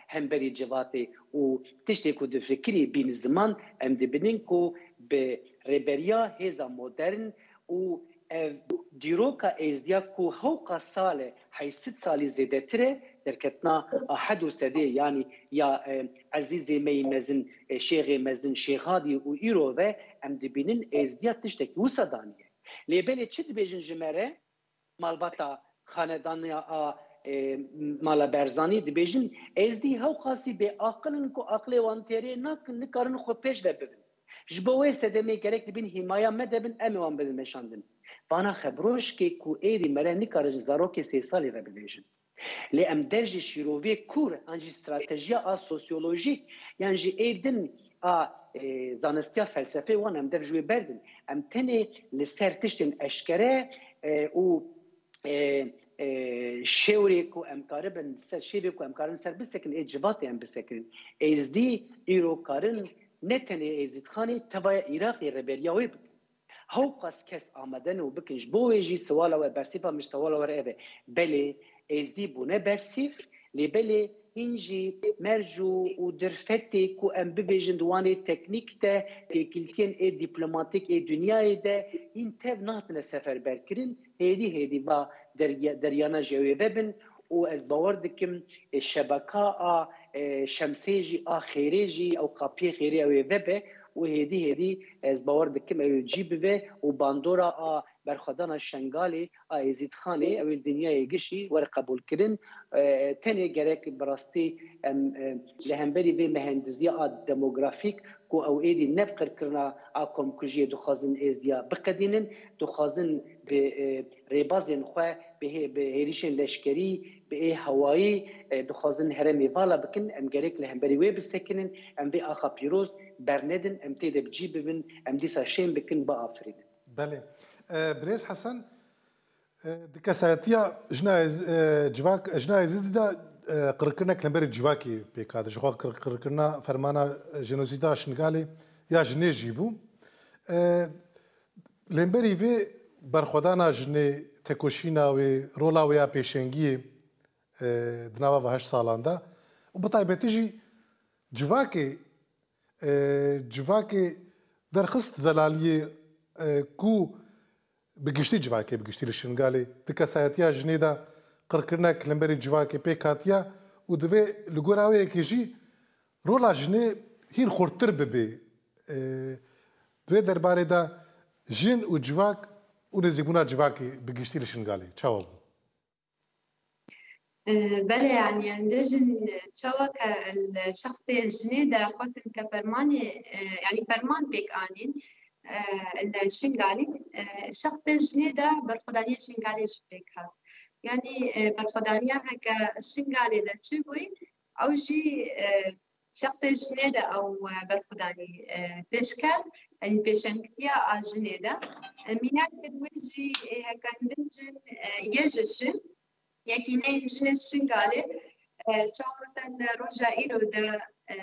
همبري جواتي وتشتي كود فكري بين الزمان ام دبنينكو بريبريا هذا مودرن و ديروكا ازديا كو هوكا ساله حي 6 سالي زيدتره دركتنا احد وسدي يعني يا عزيزي مي مزن شيخي مزن شيخادي وايروه ام دبنين ازديا تشتك وسدانيه لبلي تشد بيجن جمره مالباتا خاندانيا مالا برزانی دبیجن از دی هاو خاصی به عقلن کو عقل وانتری نکارن خو پیش ببن جبوه استدمی گرک دبین حمایه مدبن امیوان بدن مشاندن وانا خبروش که کو ایدی مره نکارج زارو که 3 سالی را ببیجن لی ام درج شیروی کور انجی استراتژیا سوسیولوژیک یعنی جی ایدن زانستیا فلسفه وان ام درجوی بردن ام تنی لسر تشتن اشکره و شوريكو امكاربن شيريكو امكارن سر بسكن اجباتي ام بسكن از دي ايرو كارن نتني ازيد خاني تبع عراقي ربيرياوي هو قاس كاس آمدن و بكنج بويجي سوالا و برسيفا مش سوالا و رأيه بلي از دي بونه برسيف لي بلي هنجي مرجو و درفتي كو ام ببيجن دواني تكنيك تا تكيلتين اي دبلوماتيك اي دنيا دا هن تاب نهتنا سفر بركرين هيدي با دريانا جوي ببن و از باور دكم الشبكة شمسيجي خيريجي او قابي خيري او ببه و هيدي از باور دكم او جيب به و باندورا برخدانا شنغالي ازيد خاني او الدنيا يجشي ور قبول كرن تاني جرك براستي لهمبري به مهندسيه ديموغرافيك كو او ايدي نبقر كرنا اكم كجي دخازن ازيا بقدينن دخازن بريبازن خو به هيريشن لشكري به هوایی دخازن هرمی والا بکن ام گرک لهمبری وی بسکنن ام بی آخا پیروز برندن ام تیده بجی ببن ام دیسا شیم بکن با آفرین. بله. بريس حسن دكاساتيا جنا يزيد دا قركنا كلمبر جواكي بيكاد جوا قركنا فرمانا جنوزيدا شنغالي يا جني جيبو لمبري في برخدانا جني تكوشينا و رولا ويا بيشنگي دناوا وهش سالاندا وبطيبتيجي جواكي درخست زلاليه كو بگشتی جواکی بگشتی لشنگالی دکاسایتیا جنیدا قرکرنا کلمبری جواکی پیکاتیا و دوی لگوراوی کیجی رولا جنی هین خورتر ببی دوی درباره دا جن و جواک و نزیبونا جواکی بگشتی لشنگالی چاو بله يعني عندجن تشوك الشخصية الجنيدة خاصة كفرماني يعني فرمان بيك آنين الشنغالي الشخصية الجديدة برخدانية شنغالي جبيكها يعني برخدانية هكا الشنغالي دا تشوي أو جي شخصية جديدة أو برخداني بيشكال يعني بيشنكتيا جديدة مينات بدويجي هكا نبنجن يجشن يكينين جن الشنغالي تشاو مثلا روجا إيرو دا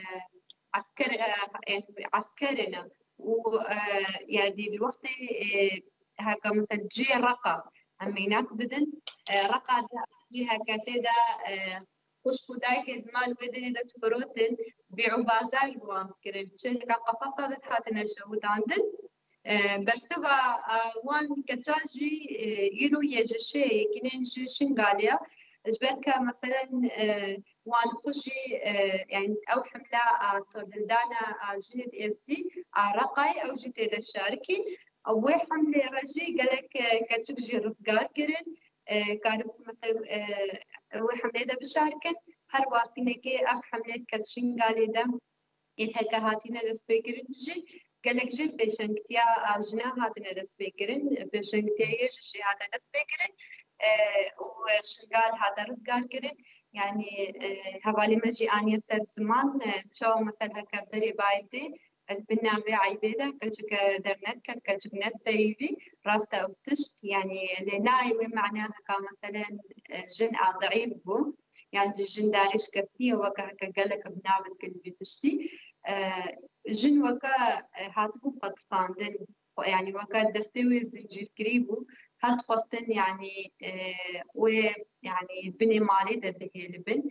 عسكرنا ويعني الوقت هكا مثلا جي رقا هميناك بدن رقا دي هكا تدا خوشكو دايك مال ودني دا تبروتن بيعو بازار بوان كرن شهكا قفافة دت هاتنا شهود عندن برسوا وان كتاجي يلو يجشي كنين جي شنغاليا جبركا مثلا وان خوشي يعني او حمله تردانا جنت اس دي رقاي او جيت للشاركي او حمله رجي قالك كتجي رزقار كرن كان مثلا حمله ده بشاركن هر واسطينكي اب حمله كتشين قالي ده الهكا هاتينا لسبيكرن جي قالك جي بيشنكتيا جنا هاتنا لسبيكرن بيشنكتيا يجي هاتنا لسبيكرن وشنغال هذا رزقار كرن يعني هوالي مجي اني سر زمان تشو مثلا هكا بري بايدي البناء بعيبيدا كتشك درنت كتشك نت بيبي راستا وتشت يعني لناي ومعناها هكا مثلا جن ضعيف بو يعني جن داريش كثير وكا هكا قالك بنابت كل بتشتي جن وكا هاتبو قد صاندن يعني وكا دستوي زنجير قريبو هل تخصن يعني ويعني بني مالي ده به البن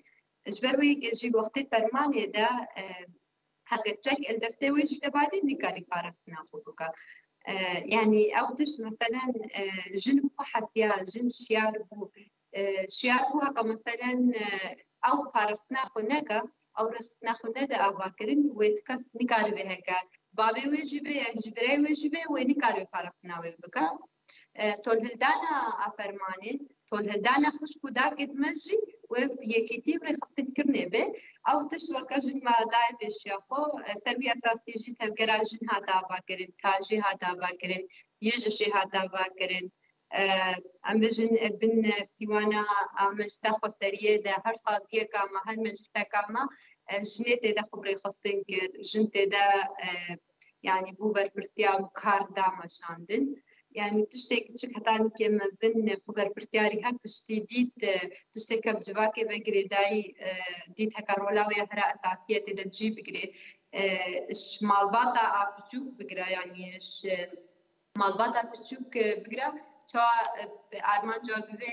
جبروي جي وقت فرمانه ده حقك تشك الدفتة ويجي بعدين نكاري بارسنا خوكا يعني او تش مثلا جن بو حسيا جن شيار بو هكا مثلا او بارسنا خونكا او رسنا خونه ده اباكرين ويتكس نكاري بهكا بابي ويجي يعني جبري ويجي ونكاري بارسنا ويبكا تول هلدانا أفرمانين تول هلدانا خوش كوداك دمجي ويكيتي ورخصتي كرني به أو تشوى كجن ما داي بيش ياخو سربي أساسي جيت هالقرا جن هادا باكرين كاجي هادا باكرين يجشي هادا باكرين أم بجن بن سيوانا مجتاخو سريه ده هر صازيه كاما هر مجتا كاما جنيتي ده خبري خصتين كر جنتي ده يعني بوبر برسيا وكار دا مشاندن يعني تشتك تشك هتاني كما زن خبر برتياري هر تشتي تشتك بجواكي بقري داي ديت هكارولا ويا هرا أساسية تدا تجي بقري إش مالباتا أبجوك بقرا يعني إش مالباتا بجوك بقرا توا أرمان جوابي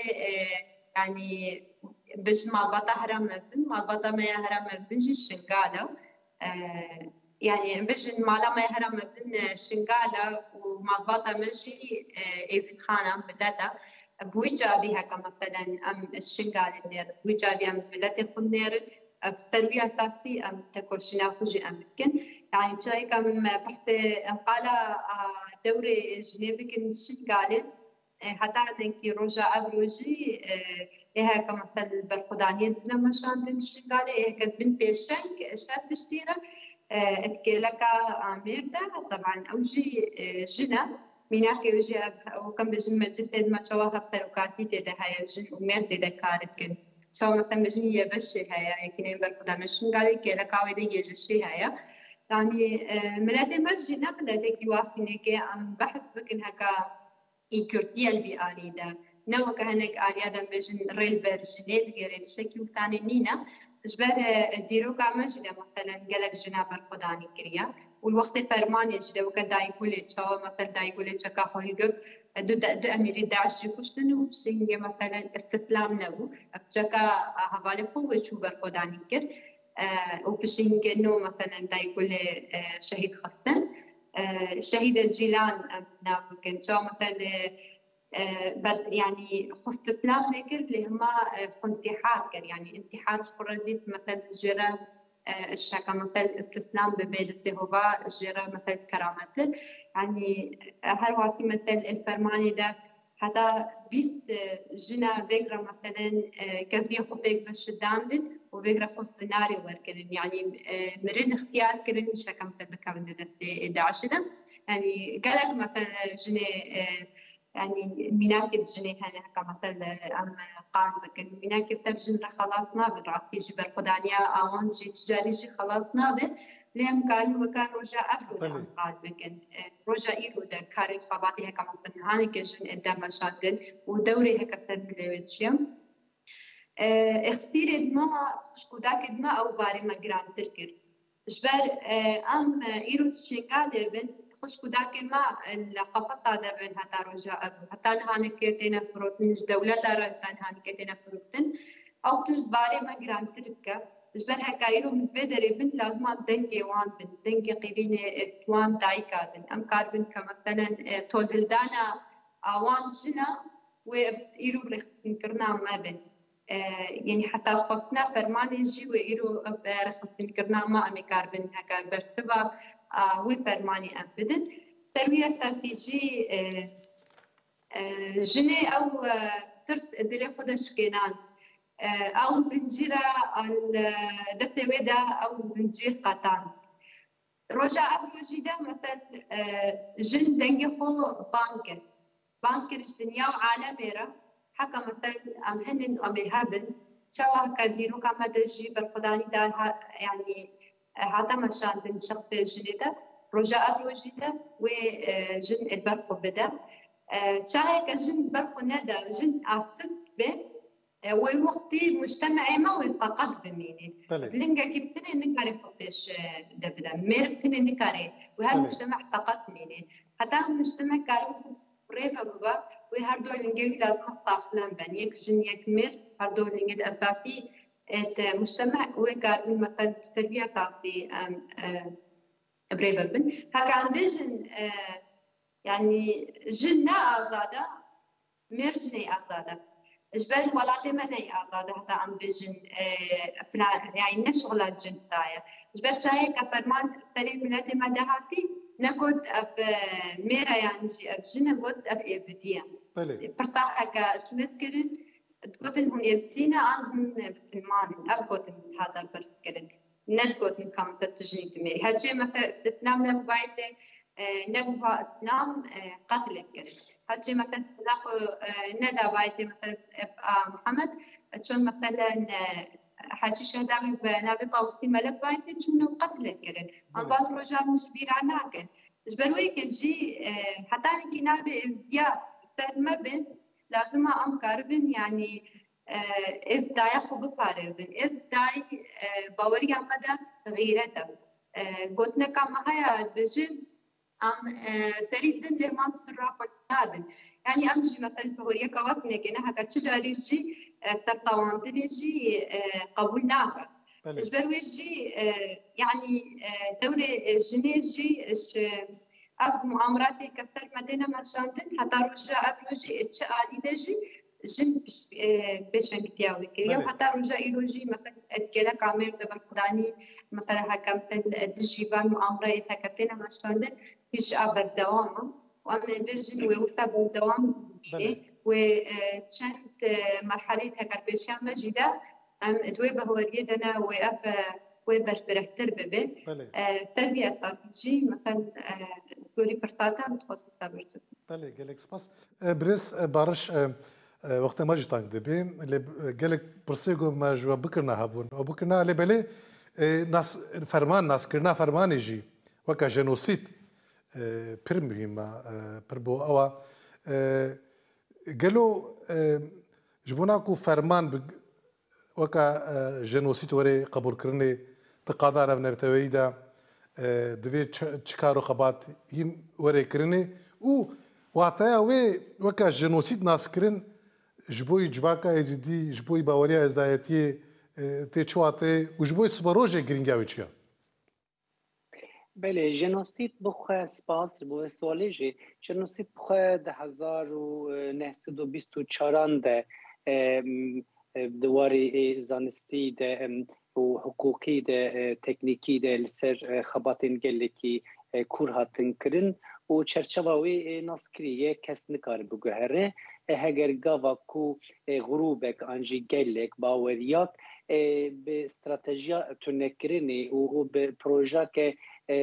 يعني بش مالباتا هرا مزن مالباتا ما هرا مزن جي شنقالا يعني بجن مالا ما يهرم مزن شنقالة ومالباطة مجي إيزيد خانة بداتا بويجا بها كمثلا أم الشنقال النير بويجا بها بداتا خود نير بسروي أساسي أم تكوشنا خوجي أمكن يعني جاي كم بحثي أم قال دوري جنيبك الشنقالة حتى عندك روجا أبروجي إيها كمثلا برخدانية دنا مشان الشنقالة إيها كد بنت بيشنك شاف تشتيرة اتكلك عمير ده طبعا اوجي جنا ميناك يوجي وكم بجن مجلس ما شواها بسرقاتي تده هاي جن ومير تده كارت كن شو مثلا بجن يبشي هاي يمكن بركضان شن قال كلك عويده يجشي هاي يعني ملاتي مجنا ملاتي كيواسينك ام بحث بكن هكا يكرتي البيئاني ده نوع كهنك آليادا بجن ريل برجنيد غير شكل ثاني نينا جبر ديرو كامجدا مثلا قالك جناب الخداني كريا والوقت فرمان يجدا وكدا يقول شو مثلا دا يقول شكا خوي قلت دو اميري داعش يكشتنو سينجي مثلا استسلام نو بجكا حوالي خو وشو برخداني كر وبشينج انه مثلا دا يقول شهيد خستن شهيد الجيلان ممكن شو مثلا بد يعني خص استسلام نكر اللي هما انتحار كان يعني انتحار شقرديت مثلا الجرا الشاكا مثلا استسلام ببيد السهوبا الجرا مثلا كرامات يعني هاي واسي مثلا الفرماني ده حتى بيست جنا بيقرا مثلا كزي خبيك بالشداندن وبيقرا خص سيناريو وركن يعني مرين اختيار كرن شاكا مثلا بكامل دفتي 11 يعني قالك مثلا جنا يعني ميناك الجنيه هنا كمثل أم قان بكن ميناك سرجن خلاصنا بالراسي جبر خدانيا أوان جي تجاري جي خلاصنا به لهم كان وكان رجع أفرود أم قان بكن رجع إيرو ده كاري خباتي هكا مثل هاني كجن قدام مشاكل ودوري هكا سر لوجيم اخسير دما خشكوداك دما أو باري ما جران تركر جبر أم إيرو تشيكالي بن خوش كوداك ما القفص هذا بين هتا رجاء حتى نهانك كتينا فروتن دولة دار حتى نهانك كتينا فروتن أو تجباري ما جران ترتكا جبر هكايرو متبدري بن لازم دنجي وان بن دنجي قيرين توان دايكا بن أم كاربن كمثلا تولدانا أوان جنا وإيرو برخصن كرنا ما بن يعني حسب خصنا برمانجي وإيرو برخصن كرنا ما أمي كاربن هكا برسبا وفرماني أبدت سوي أساسي جي جني أو ترس دلي خدش كينان أو زنجيرة الدستويدا أو زنجير قطان رجاء بروجيدا مثلا جن دنجخو بانكر دنيا وعالميرا حكا مثلا أم هندن أمي هابن شوه كديرو كما دجي بالخداني دار يعني هذا مشان الشخص الجديدة رجاء الوجيدة وجن البرخو بدا شاهي كجن برخو ندا جن أسست به ووقتي مجتمعي ما وفقط بميني بلنجا كيبتني نكاري فوقش دبدا مير بتني نكاري وهالمجتمع سقط ميني حتى المجتمع كاري ريبا بابا وهردول لنجي لازم الصاف لنبن يك جن يك مير هردول لنجي أساسي المجتمع وكان مثلا سلبية أساسي بريفا بن هكا فيجن يعني جنة آزادة ميرجني آزادة جبال ولادي مني آزادة حتى عم فيجن يعني نشغلات جنسية جبال شاي كفرمان سليم ملاتي مدهاتي نقود أب ميرا يعني أب جنة قد أب إزدية برصاحة كأسمت كرن تقول إنهم يزدينا عندهم بسلمان أب قد هذا برس كرن ندقود من خمسة تجني تميري هالشيء مثلا استثناء من بايته نبوها اسلام قتلت كرن هالشيء مثلا ناخذ ندى بايته مثلا محمد شون مثلا حاجي شهداوي بنابي طاوسي ملك بايته شنو قتلت كرن عم بعض رجال مش بير عناكن جبلوي كجي حتى انك نابي ازدياد سلمى بن لازم ام كاربن يعني از داي خب بارزن از داي باوري عمدا غيرته قلنا كما هيا بجن ام سريدن لهم تصرف نادن يعني امشي مثلا بهوريا كواسنه كنا هكا تجاري جي سرطان جي قبول ناقه اجبر وجي يعني دوله جنيجي اب مؤامراتي كسر مدينه مشانتن حتى رجع ابروجي اتشالي دجي جن بيشن كتياوي كريم حتى رجع يروجي مثلا اتكلا كامير دبر فداني مثلا هكا مثلا دجيبان مؤامره يتكرتنا مشانتن هيش ابر دوام واما بيجن ويوسا بالدوام بيه وشنت مرحله هكا بيشان مجيده ام دوي بهوريه دنا واب وبرفرهتر ببه سلبي اساسي مثلا گوری پرساتا متخصص برسو. بله گلک سپاس. برس بارش وقت ما جتان دبیم گلک پرسیگو ما جوا بکرنا هبون و بکرنا لبله ناس فرمان ناس کرنا فرمانی جی وکا جنوسید پر مهمه پر بو آوا گلو جبونا کو فرمان وکا جنوسید وری قبول کرنی تقاضا نفتویدا دوی چکارو خبات این وری کرنی او واتایا وکا جنوسید ناس کرن جبوی جواکا ازدی جبوی باوری ازدایتی تی چواته و جبوی سپروژه گرینگاوی چیا بله جنوسید بخواه سپاس بو سوالی جنوسید بخواه 1924 ده دواری زانستی ده و حقوقی ده تکنیکی ده لسر خباتین گلکی کور هاتن کرن و چرچواوی ناسکریه کس نکار بگوهره هگر گاوا کو غروبک انجی گلک باوریات به استراتژیا تونکرینی و به پروژه که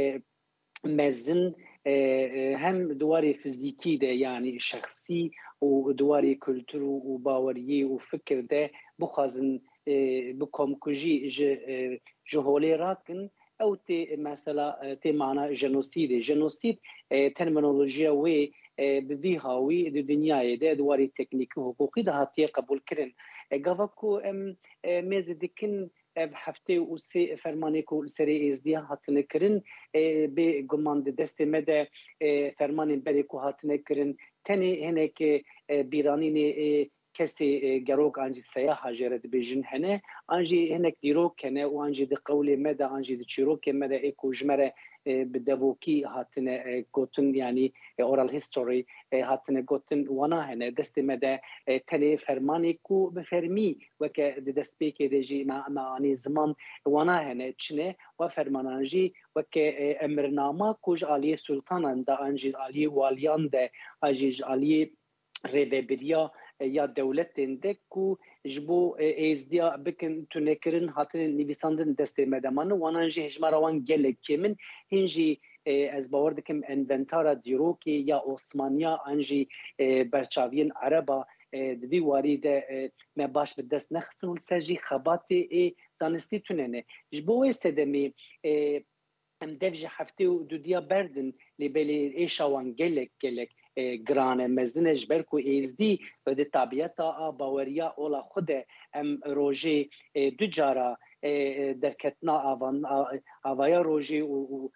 مزن هم دواري فيزيكي ده يعني شخصي ودواري كولتور وباوري وفكر ده بخازن بكم كجي جهولي راكن او تي مثلا تي معنا جنوسيد ترمينولوجيا وي بذيها وي الدنيا ده دواري تكنيكي وحقوقي ده هاتي قبول كرن قافكو ميز دكن هفته و سه فرمانی کو سری از دیا هاتنه کرن به گمان دست مده فرمانی بری کو هاتنه کرن تنی هنه که بیرانی نه کسی گروک آنجی سیاه جرد بیجن هنه آنجی هنه دیروک کنه و آنجی دقولی مده آنجی دچیروک مده اکو جمره بدووکی هاتنه گوتن یعنی اورال هیستوری هاتنه گوتن وانا هنه دست مده تنی فرمانی کو بفرمی وک دست بیکی دیجی معانی زمان وانا هنه چنه و فرمانانجی وک امرنامه کوج علی سلطان دا آنجی علی والیان ده آنجی علی ریبریا یا دولت اندکو جبو ازدیا بکن تونکرن هاتن نویساندن دست مدمان وانانجی هجماروان گلک کمن هنجی از باور دکم انونتارا دیروکی یا عثمانیا انجی برچاوین عربا دوی وارد ما باش به دست نخستن و سرجی خبات زانستی توننه جبو سدمی ام دفج هفته و دودیا بردن لبلی ایشاوان گلک گرانه مزنج برکو ایزدی و ده طبیعتا باوریا اولا خود ام روژه دو جارا درکتنا آوایا روژه و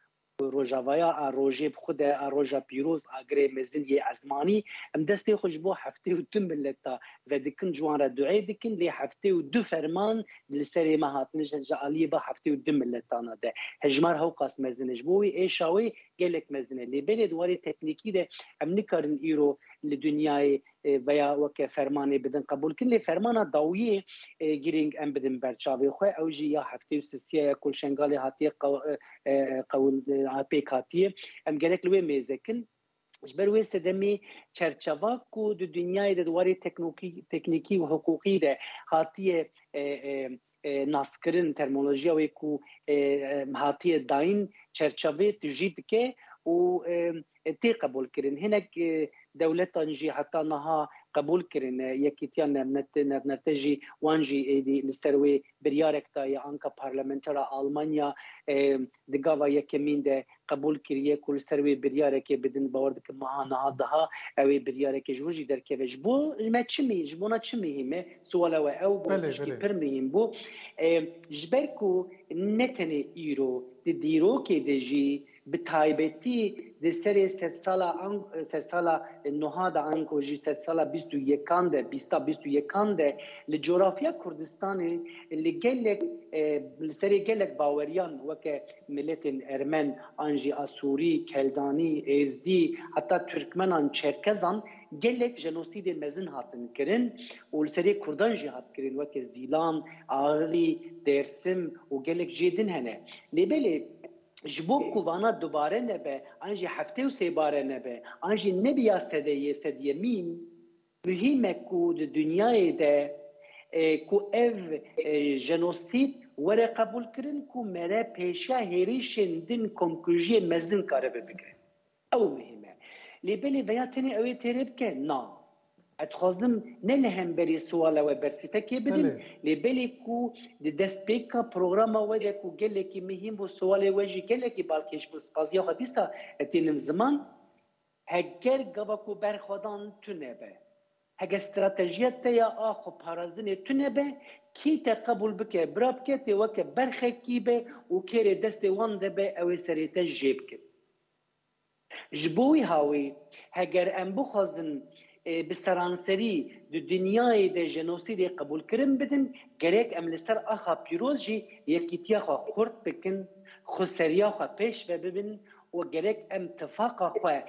روجاوایا روجه بخود روجا پیروز اگری مزن یه ازمانی ام دستی خوش بو هفته و دو ملتا و دکن جوان را دعای دکن لی هفته و دو فرمان لسری مهاتنش جالی با هفته و دو ملتا نده هجمار هاو قاس مزنش بوی ایشاوی گلک مزنه لی بلی دواری تکنیکی ده ام نکارن ایرو لدنیای ویا وک فرمانی بدن قبول کن لی فرمان داویه گیرینگ ام بدن برچاوی خو اوجی یا هفته و سیه کل شنگالی هاتی قول پیکاتیه ام گرک لوی میزکن جبر ویست دمی چرچوا کو د دنیای د دواری تکنیکی و حقوقی ده هاتیه ناسکرین ترمینولوژی و کو هاتیه داین چرچوی تجید که و تی قبول کرن هناك دولت انجي حتى نها قبول کرن یکیتیان نتجی وانجی ایدی لسروی بریارک تا یا انکا پارلمنترا آلمانیا دگاوا یکمین ده قبول کریه کل سروی بریارک بدن باورد که مها نها دها اوی بریارک جوجی در که جبو ما چمی جبونا چمی همه سوالا و او بوشکی پر مهم بو جبرکو نتنه ایرو دیرو که دجی بتایبتی د سری ست سالا نهاد انکو جی ست سالا 21 کنده 21 کنده لجغرافیا کردستان اللي گلک سری گلک باوریان وک ملت ارمن انجی اسوری کلدانی ازدی حتی ترکمنان چرکزان گلک جنوسید مزن هاتن کرن و سری کردان جی هات کرن وک زیلان آغری درسم و گلک جیدن هنه لیبلی جبوب کووانا دوباره نبه انجی هفته و سه باره نبه انجی نبیا سدیه مین مهمه کو دنیای ده کو اف جنوسید وره قبول کرن کو مره پیشا هریشن دن کنکلوژی مزن کاره بگیرن او مهمه لیبلی ویا تنی اوی تریب که نا اتخازم نلهم بری سوالا و برسیته که بدن لیبلی کو دست پیکا پروگرام وده کو گله کی مهم بو سوال وجی گله کی بالکش بس قضیه حدیثا اتینم زمان هگر گوا کو برخودان تونه به هگر استراتژیت یا آخو پارازن تونه به کی تقبل بکه براب که تی وک برخه کی به و کیر دست وان ده به او سریته جیب که جبوی هاوی هگر ام بخوازن بسرانسری دو دنیای ده جنوسید قبول کرن بدن گرک ام لسر آخا پیروز جی یکیتیا خواه خورد بکن خسریا خواه پیش ببین و گرک ام اتفاقا خواه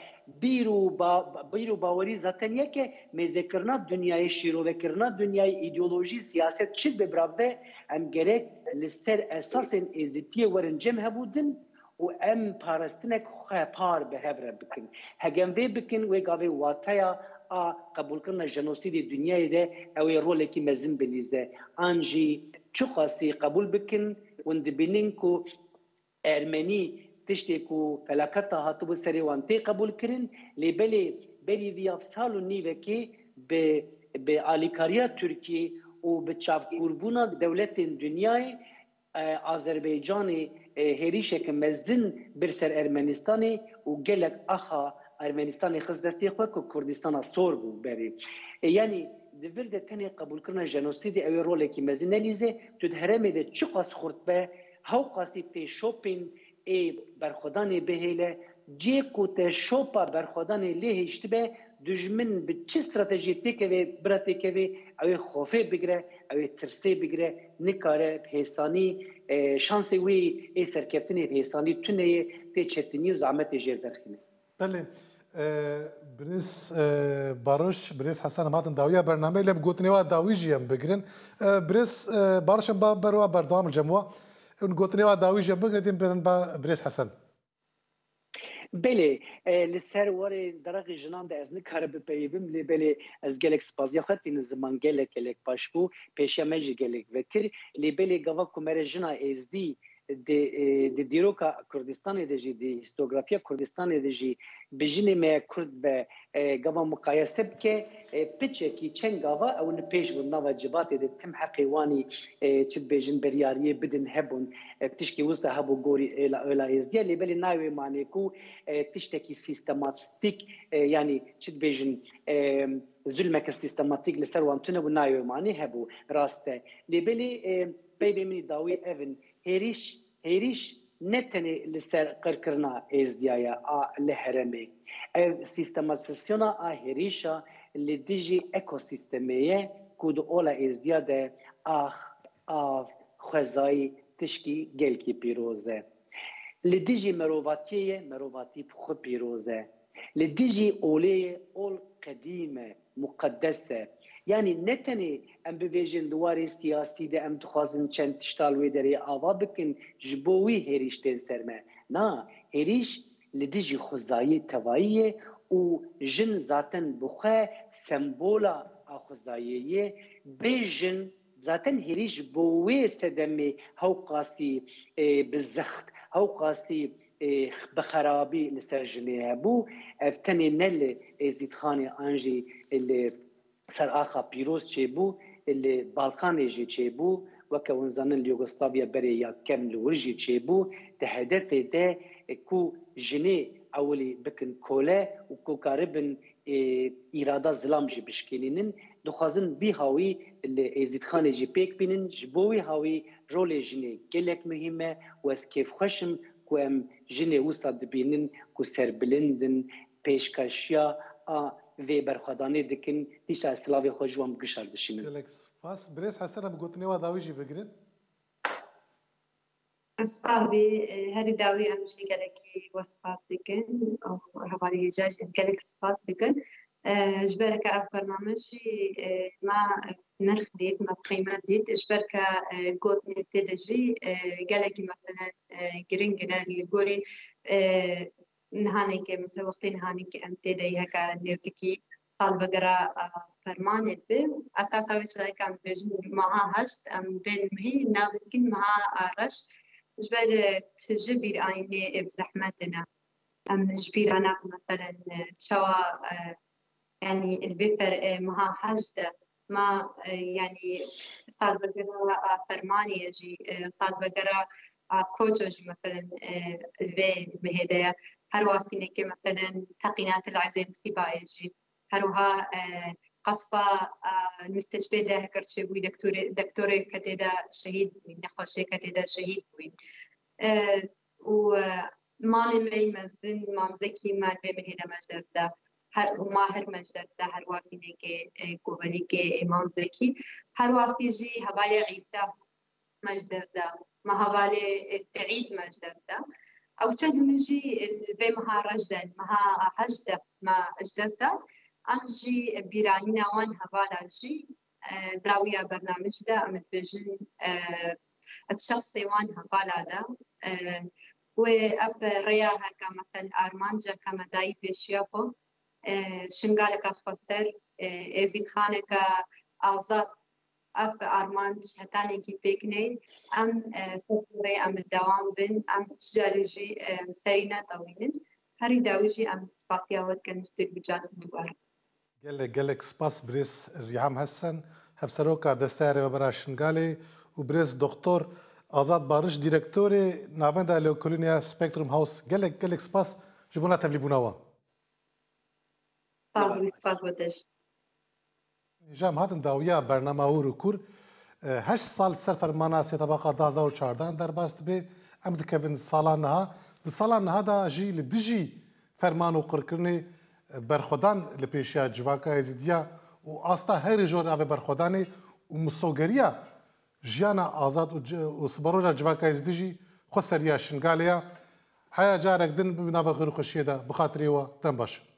بیرو باوری ذاتن یکه میزکرنا دنیای شیرو وکرنا دنیای ایدئولوژی سیاست چید ببرابه ام گرک لسر اساس ایزیتی ورنجم هبودن و ام پارستنک خواه پار به هبره بکن هگم وی بکن و گاوی واتایا قبول کرنا جنوسید دنیای ده اوی رول کی مزن بلیزه انجی چو خاصی قبول بکن وند بینن کو ارمنی تشتی کو فلاکتا هاتو بسری وانتی قبول کرن لیبلی بری وی افسالو نیوه که به آلیکاریا ترکیه و به چاپکوربونا دولت دنیای آذربایجان هریشه که مزن برسر ارمنستانی و گلک آخا ارمنستان خز دستی خو کو کردستان سور بو بری یعنی دور ده تنی قبول کرنا جنوسید اوی رول کی مزن لیزه تو هرم ده چقاس خورد به هاو قاسی تی شوپین ای برخودان بهله جی کو ته شوپا برخودان له اشتبه دجمن به چه استراتژی تکه و برته که اوی خوفه بگیره اوی ترسه بگیره نکاره حسانی شانس وی ای سرکفتنی حسانی تونه تی چتنی و زحمت جیر درخینه بله برنس باروش برنس حسن ماتن داویه برنامه لب گوتنیوا داوی جیم بگیرن برنس بارشم با بروا بردوام الجموع اون گوتنیوا داوی جیم بگیرن برن با برنس حسن بله لسر وری درقی جنان ده از نکاره بپیبم لی بله از گلک سپازیا خطی نزمان گلک باش بو پیشیا مجی گلک وکر لی بله گوا کمر جنا ازدی د دیروکا کردستان دجی د هیستوگرافیا کردستان دجی بجنی ما کرد به گوا مقایسه که پیچه کی چنگ گوا او نه پیش و نوا جبات د تم حقیوانی چت بجن بریاری بدن هبون تشکی وسه هبو گوری الا ازدی لی بلی ناوی معنی کو تشتکی سیستماتیک یعنی چت بجن ظلمك السيستماتيك لسر وانتنا ونايو معني هبو راسته لبلي بيبي مني داوي ايفن هيريش نتنی لسر قرکرنا ازدیایا لحرمه او سیستماتیسیونا هریشا لدیجی اکوسیستمیه کود اولا ازدیا ده خوزایی تشکی گلکی پیروزه لدیجی مروواتی خود پیروزه لدیجی اول قدیمه مقدسه يعني نتني ام بفيجن دواري سياسي ده ام تخازن چند تشتال ويدري آوا بكن جبوي هريشتين سرما نا هريش لديجي خزايي توائيه و جن ذاتن بخوا سمبولا خزاييه بيجن ذاتن هريش بوي سدمي هو قاسي بالزخت هو قاسي بخرابي لسر جنيه بو افتني نل زيد خاني انجي اللي سر آخا پیروز چه بو اللي بالکان جی چه بو وکه ونزانن یوگسلاویا بری یا کم لورجی چه بو ده هدف ده کو جنی اولی بکن کوله و کو کاربن اراده ظلام جی بشکینین دخوازن بی هاوی اللي ازید خان جی پیک بینن جبوی هاوی رول جنی گلک مهمه و از کیف خوشم کو ام جنی وصاد بینن کو سربلندن پیشکشیا و برخوادانی دکن دیش اسلاوی خود جوام گشار دشینن. گلکس پاس برس حسنا بگوتنی و داوی جی بگیرن. أصحابي هذه داوي أمشي كلكي وصفات دكن أو هبالي جاج كلكس باس دكن جبرك أف برنامجي ما نرخ ديت ما قيمة ديت جبرك قوت نتدجي كلكي مثلا جرينجنا الجوري نهاني كي مثلا وقت نهاني كي أمتدي هكا نزكي صال بقرا فرمانت به أساسا وش كان بيجن معها هشت أم بين مهي ناوسكين معها رش جبر تجبر عيني بزحمتنا أم جبير أنا مثلا شوا يعني البيفر معها حجدة ما يعني صال بقرا فرماني يجي صال بقرا كوتوج مثلا البي بهدايا هرواسيني كي مثلا تقينات العزيز مصيبة يجي هروها قصفة المستشفى ده هكرت شبوي دكتورة كتيدا شهيد بوين نخوشي كتيدا شهيد بوين ومامي مي مزن مام زكي مال بمهنا مجدز ده وماهر مجدز ده هرواسيني كي قبلي كي إمام زكي هرواسي جي هبالي عيسى مجدز ده ما هبالي سعيد مجدز ده أو تشد مجي بمها رجدا مها حجدة ما أجدز ده أمجي بيرانينا وان هبالا جي داوية برنامج ده أمد بجن الشخصي وان هبالا ده وأف رياها كمثل أرمانجا كما داي بيشيابو شنقالك أخفصر إزيد خانك أعزاد أف أرمانج هتاني كي بيكني أم سفري أم الدوام بن أم تجارجي سرينا طويلين هري داويجي أم سباسياوات كنشتك بجاز دوار گلک سپاس برس ریحام حسن هفسروکا دستار و براشنگالی و برس دکتر آزاد بارش دیرکتوری ناوندا لوکولینیا سپکتروم هاوس گلک سپاس جبونا تبلیبوناوا طبعا سپاس بودش جام هاتن داویا برنامه او رکور 8 سال سر فرمانه سی طبقه 2014 در باست به ام دکوین سالان ها دا جی لدجی فرمان و قرکرنی برخودان لپیشیا جواکا ازیدیا و آستا هر جور اوه برخودانی و مسوگریا جیانا آزاد و سبروجا جواکا ازیدی خسریا شنگالیا هیا جارک دن بنابه غیر خوشیده بخاطری و تنباش